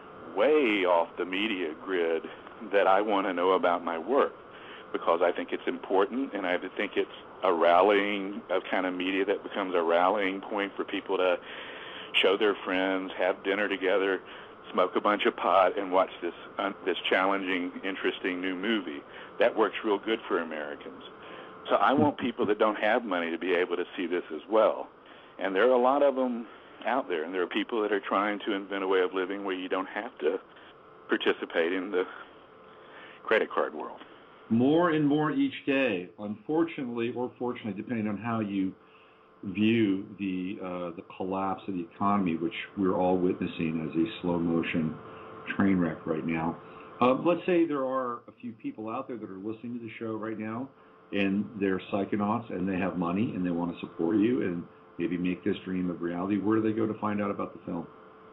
way off the media grid that I want to know about my work, because I think it's important, and I think it's a rallying, a kind of media that becomes a rallying point for people to show their friends, have dinner together, smoke a bunch of pot, and watch this uh, this challenging, interesting new movie. That works real good for Americans. So I want people that don't have money to be able to see this as well. And there are a lot of them out there, and there are people that are trying to invent a way of living where you don't have to participate in the credit card world. More and more each day, unfortunately or fortunately, depending on how you view the uh, the collapse of the economy, which we're all witnessing as a slow motion train wreck right now. Uh, let's say there are a few people out there that are listening to the show right now, and they're psychonauts, and they have money, and they want to support you and maybe make this dream a reality. Where do they go to find out about the film?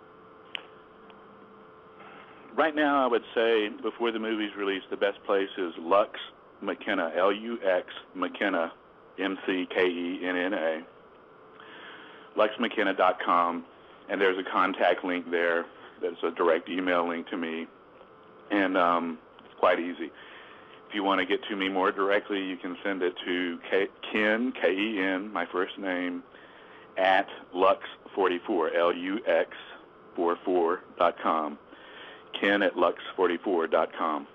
Right now, I would say, before the movie's released, the best place is Lux McKenna, L U X McKenna, M C K E N N A, lux mckenna dot com, and there's a contact link there. There's a direct email link to me, and um, it's quite easy. If you want to get to me more directly, you can send it to K- Ken, K E N, my first name, at Lux forty-four, L U X forty-four dot com, Ken at lux forty-four dot com.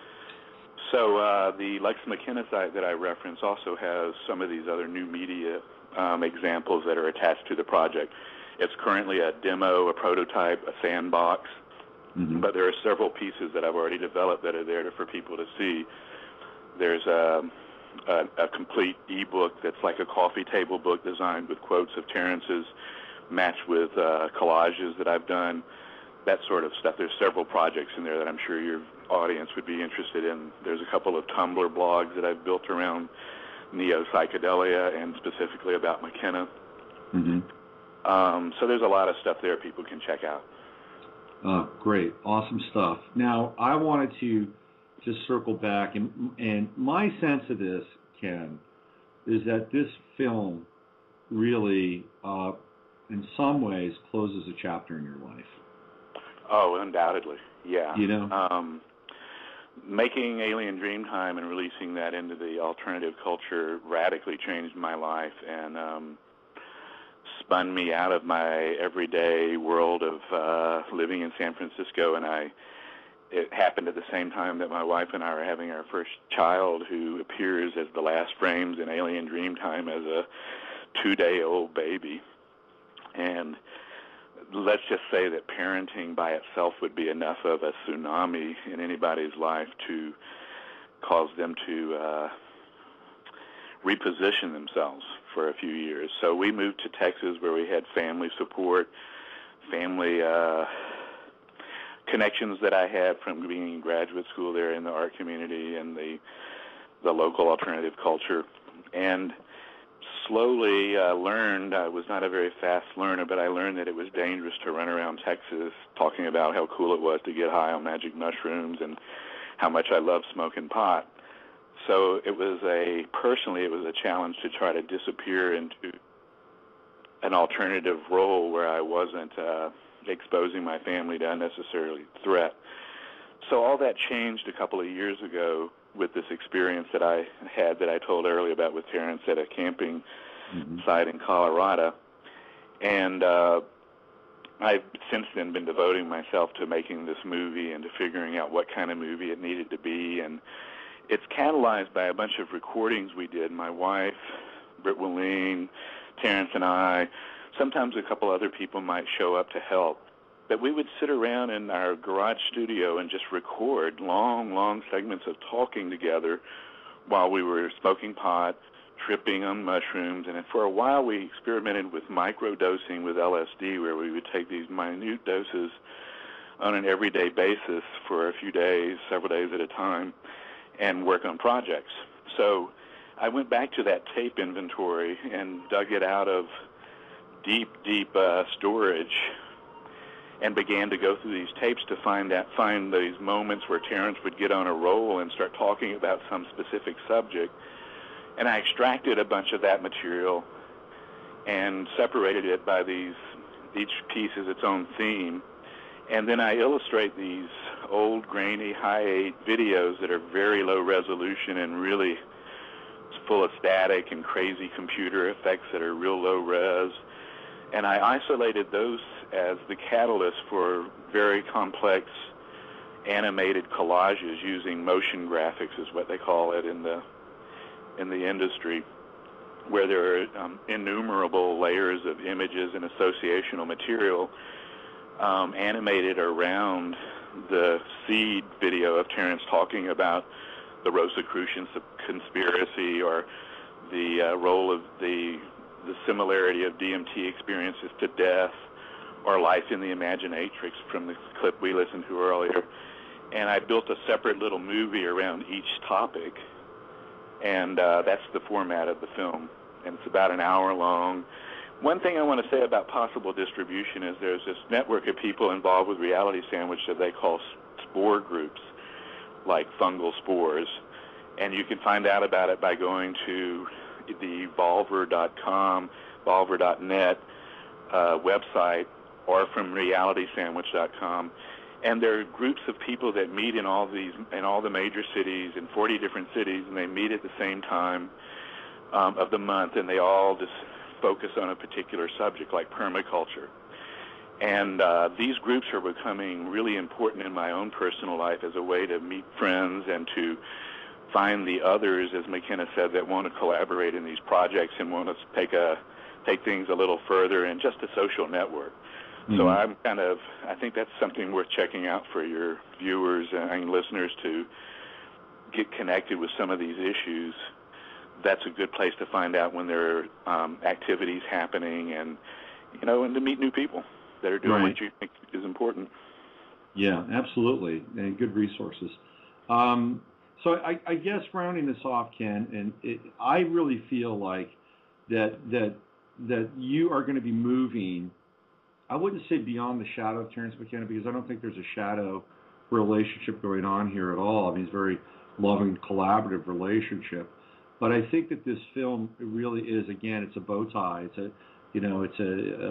So uh, the Lex McKenna site that I reference also has some of these other new media um, examples that are attached to the project. It's currently a demo, a prototype, a sandbox, mm-hmm. but there are several pieces that I've already developed that are there to, for people to see. There's a, a, a complete e-book that's like a coffee table book designed with quotes of Terrence's, matched with uh, collages that I've done, that sort of stuff. There's several projects in there that I'm sure your audience would be interested in. There's a couple of Tumblr blogs that I've built around neo-psychedelia and specifically about McKenna. Mm-hmm. Um, so there's a lot of stuff there people can check out. Uh, great. Awesome stuff. Now, I wanted to just circle back, and, and my sense of this, Ken, is that this film really, uh, in some ways, closes a chapter in your life. Oh, undoubtedly, yeah. You know? Um, making Alien Dreamtime and releasing that into the alternative culture radically changed my life and um, spun me out of my everyday world of uh, living in San Francisco. And I, it happened at the same time that my wife and I were having our first child, who appears as the last frames in Alien Dreamtime as a two-day-old baby. And let's just say that parenting by itself would be enough of a tsunami in anybody's life to cause them to uh, reposition themselves for a few years. So we moved to Texas, where we had family support, family uh, connections that I had from being in graduate school there in the art community and the the local alternative culture. And slowly uh, learned, I was not a very fast learner, but I learned that it was dangerous to run around Texas talking about how cool it was to get high on magic mushrooms and how much I love smoking pot. So it was a, personally, it was a challenge to try to disappear into an alternative role where I wasn't uh, exposing my family to unnecessarily threat. So all that changed a couple of years ago with this experience that I had that I told earlier about with Terrence at a camping mm-hmm. site in Colorado. And uh, I've since then been devoting myself to making this movie and to figuring out what kind of movie it needed to be. And it's catalyzed by a bunch of recordings we did. My wife, Britt Willeen, Terrence and I, sometimes a couple other people might show up to help. But we would sit around in our garage studio and just record long, long segments of talking together while we were smoking pot, tripping on mushrooms. And for a while we experimented with microdosing with L S D, where we would take these minute doses on an everyday basis for a few days, several days at a time, and work on projects. So I went back to that tape inventory and dug it out of deep, deep uh, storage and began to go through these tapes to find that, find these moments where Terrence would get on a roll and start talking about some specific subject. And I extracted a bunch of that material and separated it by these, each piece is its own theme. And then I illustrate these old, grainy, high eight videos that are very low resolution and really full of static and crazy computer effects that are real low res. And I isolated those as the catalyst for very complex animated collages using motion graphics, is what they call it in the in the industry, where there are um, innumerable layers of images and associational material um, animated around the seed video of Terrence talking about the Rosicrucian conspiracy, or the uh, role of the the similarity of D M T experiences to death, or life in the Imaginatrix from the clip we listened to earlier. And I built a separate little movie around each topic, and uh, that's the format of the film. And it's about an hour long. One thing I want to say about possible distribution is there's this network of people involved with Reality Sandwich that they call spore groups, like fungal spores. And you can find out about it by going to the volver dot com, volver dot net uh, website, or from reality sandwich dot com. And there are groups of people that meet in all these, in all the major cities, in forty different cities, and they meet at the same time um, of the month, and they all just focus on a particular subject, like permaculture. And uh, these groups are becoming really important in my own personal life as a way to meet friends and to find the others, as McKenna said, that want to collaborate in these projects and want to take a take things a little further, and just a social network. Mm-hmm. So I'm kind of, I think that's something worth checking out for your viewers and listeners to get connected with some of these issues. That's a good place to find out when there are um, activities happening, and, you know, and to meet new people that are doing right. what you think is important. Yeah, absolutely, and good resources. Um, so I, I guess rounding this off, Ken, and it, I really feel like that that that you are going to be moving, I wouldn't say beyond the shadow of Terrence McKenna, because I don't think there's a shadow relationship going on here at all. I mean, it's a very loving, collaborative relationship. But I think that this film really is, again, it's a bow tie. It's a, you know, it's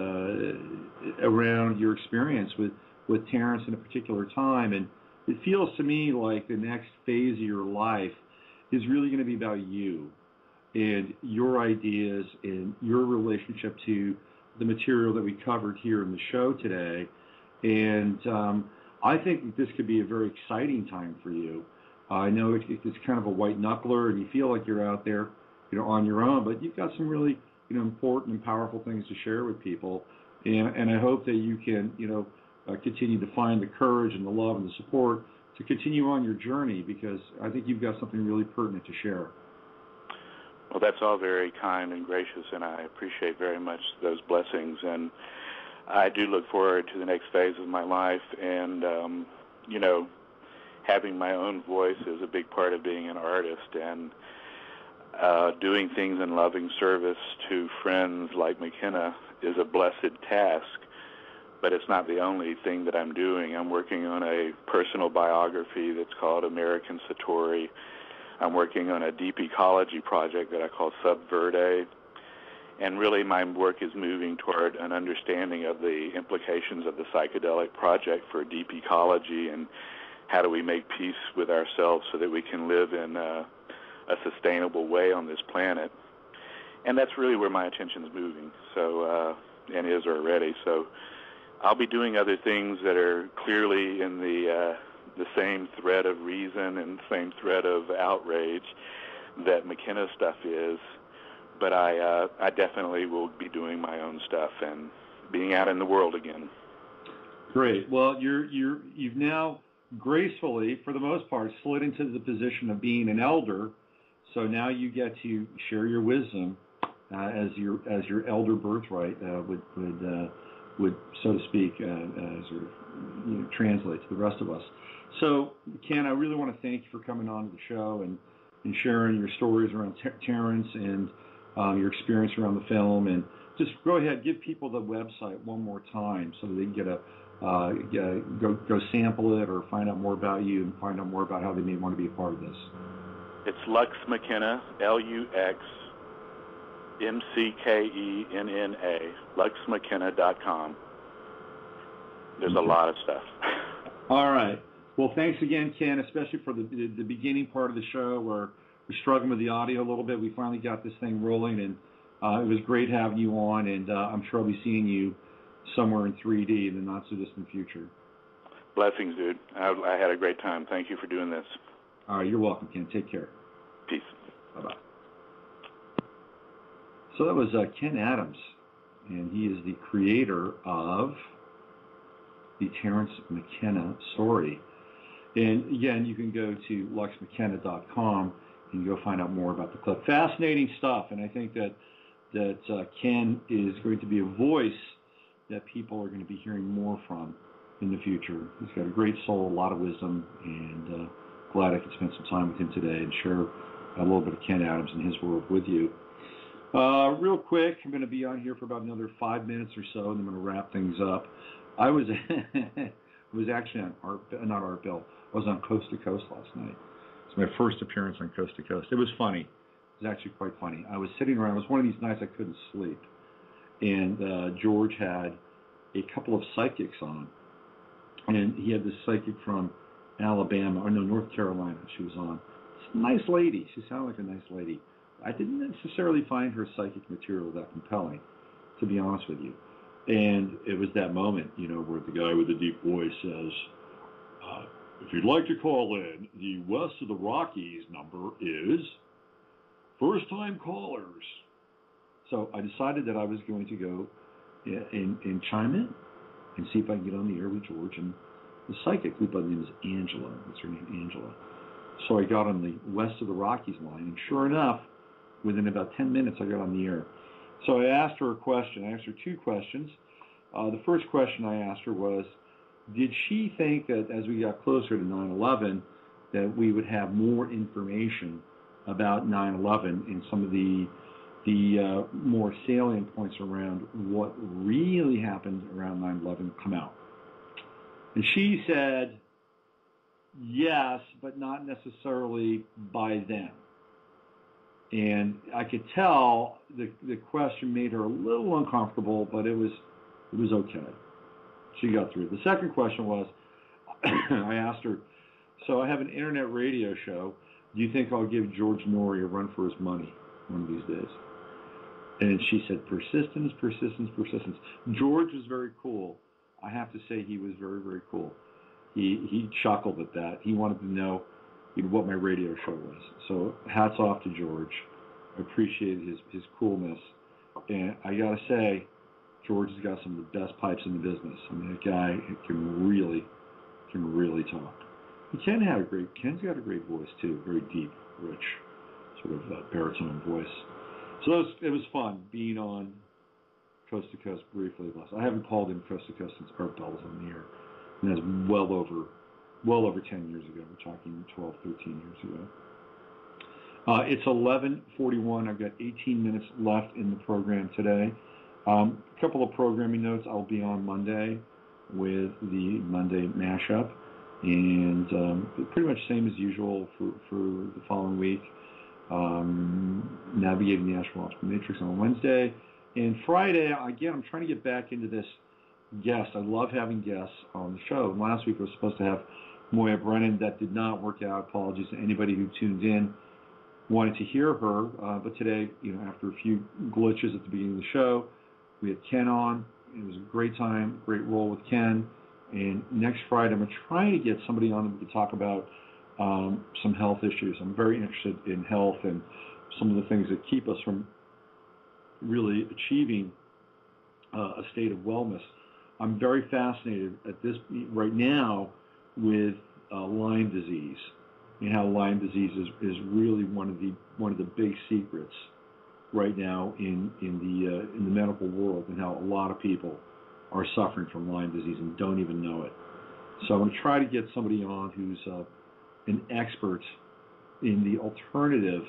a uh, around your experience with, with Terrence in a particular time. And it feels to me like the next phase of your life is really going to be about you and your ideas and your relationship to the material that we covered here in the show today. And um, I think that this could be a very exciting time for you. Uh, I know it, it's kind of a white knuckler, and you feel like you're out there, you know, on your own, but you've got some really, you know, important and powerful things to share with people. And, and I hope that you can, you know, uh, continue to find the courage and the love and the support to continue on your journey, because I think you've got something really pertinent to share. Well, that's all very kind and gracious, and I appreciate very much those blessings. And I do look forward to the next phase of my life, and, um, you know, having my own voice is a big part of being an artist, and uh, doing things in loving service to friends like McKenna is a blessed task, but it's not the only thing that I'm doing. I'm working on a personal biography that's called American Satori. I'm working on a deep ecology project that I call Subverde, and really my work is moving toward an understanding of the implications of the psychedelic project for deep ecology, and how do we make peace with ourselves so that we can live in uh, a sustainable way on this planet. And that's really where my attention is moving, so uh, and is already. So I'll be doing other things that are clearly in the uh, the same thread of reason and same thread of outrage that McKenna's stuff is, but I uh, I definitely will be doing my own stuff and being out in the world again. Great. Well, you're you're you've now gracefully, for the most part, slid into the position of being an elder. So now you get to share your wisdom uh, as your as your elder birthright uh, would would uh, would so to speak uh, uh, sort of you know, translate to the rest of us. So, Ken, I really want to thank you for coming on to the show and, and sharing your stories around Ter- Terrence and um, your experience around the film. And just go ahead, give people the website one more time so that they can get a uh, get a, go go sample it or find out more about you and find out more about how they may want to be a part of this. It's Lux McKenna, L U X M C K E N N A, lux mckenna dot com. There's okay. a lot of stuff. All right. Well, thanks again, Ken, especially for the, the the beginning part of the show where we're struggling with the audio a little bit. We finally got this thing rolling, and uh, it was great having you on, and uh, I'm sure I'll be seeing you somewhere in three D in the not-so-distant future. Blessings, dude. I, I had a great time. Thank you for doing this. All right, you're welcome, Ken. Take care. Peace. Bye-bye. So that was uh, Ken Adams, and he is the creator of the Terrence McKenna story. And again, you can go to lux mckenna dot com and go find out more about the clip. Fascinating stuff, and I think that that uh, Ken is going to be a voice that people are going to be hearing more from in the future. He's got a great soul, a lot of wisdom, and uh, glad I could spend some time with him today and share a little bit of Ken Adams and his world with you. Uh, real quick, I'm going to be on here for about another five minutes or so, and I'm going to wrap things up. I was was actually on Art, not Art Bill. I was on Coast to Coast last night. It's my first appearance on Coast to Coast. It was funny. It was actually quite funny. I was sitting around. It was one of these nights I couldn't sleep, and uh, George had a couple of psychics on, and he had this psychic from Alabama, or no, North Carolina. She was on. It's a nice lady. She sounded like a nice lady. I didn't necessarily find her psychic material that compelling, to be honest with you. And it was that moment, you know, where the guy with the deep voice says, uh, if you'd like to call in, the West of the Rockies number is first-time callers. So I decided that I was going to go and, and, and chime in and see if I can get on the air with George. And the psychic, who by the name is Angela, what's her name, Angela. So I got on the West of the Rockies line, and sure enough, within about ten minutes, I got on the air. So I asked her a question. I asked her two questions. Uh, the first question I asked her was, did she think that as we got closer to nine eleven, that we would have more information about nine eleven and some of the the uh, more salient points around what really happened around nine eleven come out? And she said, yes, but not necessarily by then. And I could tell the the question made her a little uncomfortable, but it was it was okay. She got through. The second question was, I asked her, so I have an internet radio show. Do you think I'll give George Norrie a run for his money one of these days? And she said, persistence, persistence, persistence. George was very cool. I have to say he was very, very cool. He he chuckled at that. He wanted to know, you know, what my radio show was. So hats off to George. I appreciated his, his coolness. And I got to say, George has got some of the best pipes in the business. I mean, that guy can really, can really talk. And Ken had a great, Ken's got a great voice too, very deep, rich, sort of uh, baritone voice. So it was, it was fun being on Coast to Coast briefly. I haven't called him Coast to Coast since Art Bell was on the air. And that's well over, well over ten years ago. We're talking twelve, thirteen years ago. Uh, it's eleven forty-one. I've got eighteen minutes left in the program today. Um, a couple of programming notes. I'll be on Monday with the Monday mashup, and um, pretty much same as usual for, for the following week. Um, navigating the astrological matrix on Wednesday. And Friday, again, I'm trying to get back into this guest. I love having guests on the show. And last week I was supposed to have Moya Brennan. That did not work out. Apologies to anybody who tuned in, wanted to hear her. Uh, but today, you know, after a few glitches at the beginning of the show, we had Ken on. It was a great time, great role with Ken. And next Friday, I'm trying to get somebody on that we can talk about um, some health issues. I'm very interested in health and some of the things that keep us from really achieving uh, a state of wellness. I'm very fascinated at this right now with uh, Lyme disease, and how Lyme disease is, is really one of the one of the big secrets right now in in the uh, in the medical world, and how a lot of people are suffering from Lyme disease and don't even know it. So I'm going to try to get somebody on who's uh, an expert in the alternative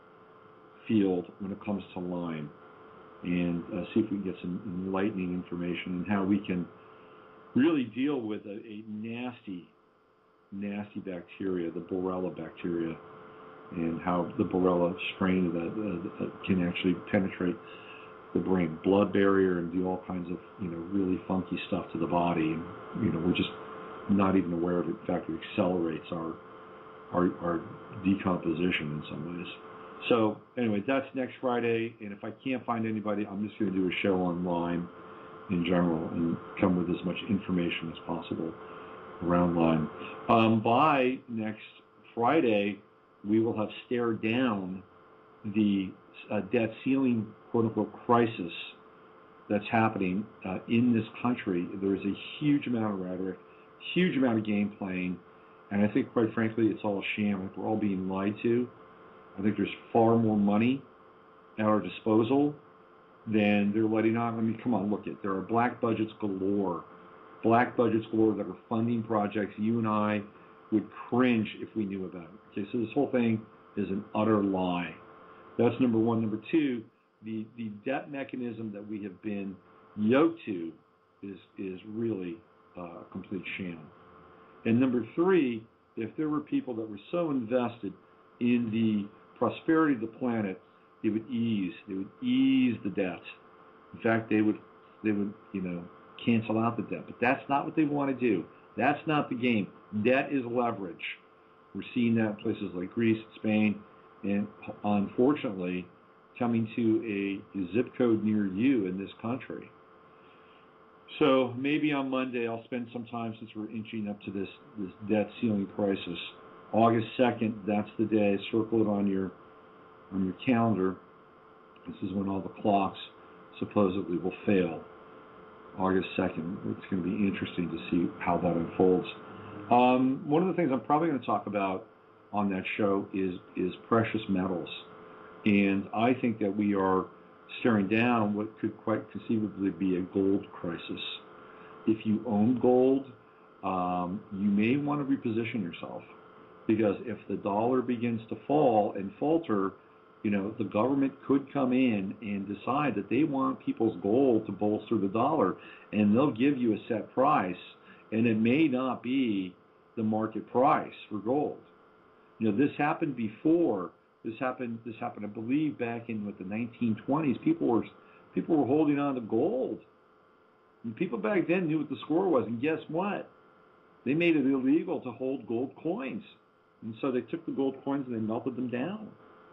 field when it comes to Lyme, and uh, see if we can get some enlightening information on how we can really deal with a, a nasty, nasty bacteria, the Borrelia bacteria, and how the Borrelia strain of that uh, can actually penetrate the brain, blood barrier, and do all kinds of, you know, really funky stuff to the body. And, you know, we're just not even aware of it. In fact, it accelerates our our, our decomposition in some ways. So anyway, that's next Friday, and if I can't find anybody, I'm just going to do a show on Lyme in general and come with as much information as possible around Lyme. Um, by next Friday, we will have stared down the uh, debt ceiling, quote-unquote, crisis that's happening uh, in this country. There is a huge amount of rhetoric, huge amount of game playing, and I think, quite frankly, it's all a sham. I think we're all being lied to. I think there's far more money at our disposal than they're letting on. I mean, come on, look it. There are black budgets galore, black budgets galore that are funding projects you and I would cringe if we knew about it. Okay, so this whole thing is an utter lie. That's number one. Number two, the, the debt mechanism that we have been yoked to is, is really uh, a complete sham. And number three, if there were people that were so invested in the prosperity of the planet, it would ease. They would ease the debt. In fact, they would, they would, you know, cancel out the debt. But that's not what they want to do. That's not the game. Debt is leverage. We're seeing that in places like Greece, Spain, and unfortunately, coming to a zip code near you in this country. So maybe on Monday I'll spend some time, since we're inching up to this, this debt ceiling crisis. August second, that's the day. Circle it on your on your calendar. This is when all the clocks supposedly will fail. August second. It's going to be interesting to see how that unfolds. Um, one of the things I'm probably going to talk about on that show is is precious metals. And I think that we are staring down what could quite conceivably be a gold crisis. If you own gold, um, you may want to reposition yourself, because if the dollar begins to fall and falter, you know, the government could come in and decide that they want people's gold to bolster the dollar, and they'll give you a set price, and it may not be the market price for gold. You know, this happened before. This happened. This happened, I believe, back in what, the nineteen twenties. People were people were holding on to gold. And people back then knew what the score was, and guess what? They made it illegal to hold gold coins, and so they took the gold coins and they melted them down.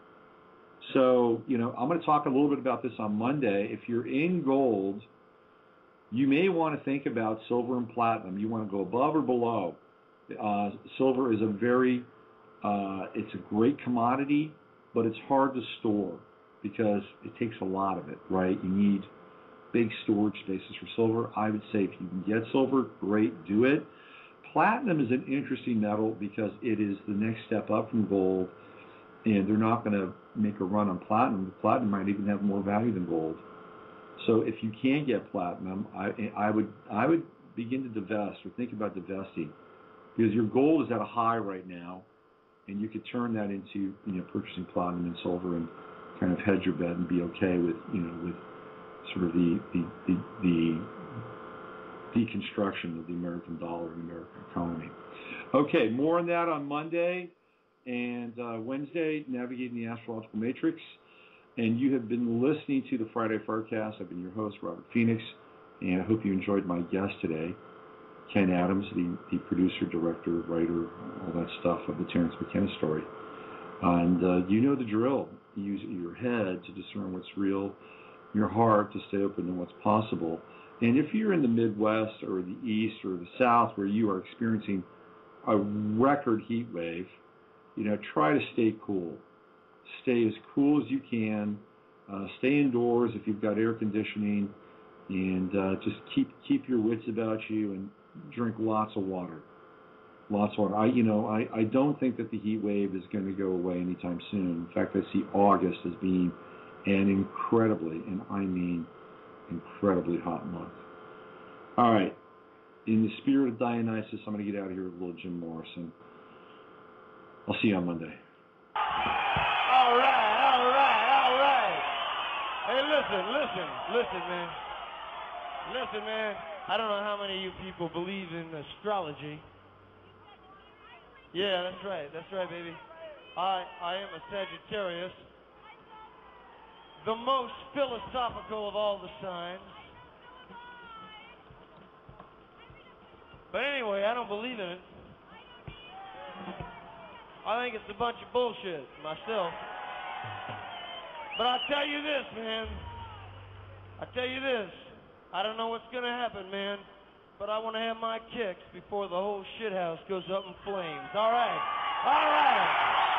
So, you know, I'm going to talk a little bit about this on Monday. If you're in gold, you may want to think about silver and platinum. You want to go above or below. Uh, silver is a very, uh, it's a great commodity, but it's hard to store because it takes a lot of it, right? You need big storage spaces for silver. I would say if you can get silver, great, do it. Platinum is an interesting metal because it is the next step up from gold, and they're not going to make a run on platinum. Platinum might even have more value than gold. So if you can get platinum, I, I would I would begin to divest or think about divesting, because your gold is at a high right now, and you could turn that into, you know, purchasing platinum and silver and kind of hedge your bet and be okay with, you know, with sort of the the, the, the deconstruction of the American dollar and American economy. Okay, more on that on Monday. And uh, Wednesday, Navigating the Astrological Matrix. And you have been listening to the Friday Forecast. I've been your host, Robert Phoenix, and I hope you enjoyed my guest today, Ken Adams, the, the producer, director, writer, all that stuff of the Terrence McKenna story. And uh, you know the drill. Use your head to discern what's real, your heart to stay open to what's possible. And if you're in the Midwest or the East or the South, where you are experiencing a record heat wave, you know, try to stay cool. Stay as cool as you can. Uh, stay indoors if you've got air conditioning, and uh, just keep keep your wits about you and drink lots of water. Lots of water. I, you know, I, I don't think that the heat wave is going to go away anytime soon. In fact, I see August as being an incredibly, and I mean incredibly hot month. All right. In the spirit of Dionysus, I'm going to get out of here with a little Jim Morrison. I'll see you on Monday. All right, all right, all right. Hey, listen, listen, listen, man. Listen, man. I don't know how many of you people believe in astrology. Yeah, that's right, that's right, baby. I, I am a Sagittarius, the most philosophical of all the signs. But anyway, I don't believe in it. I think it's a bunch of bullshit, myself. But I'll tell you this, man. I'll tell you this. I don't know what's going to happen, man. But I want to have my kicks before the whole shithouse goes up in flames. All right. All right.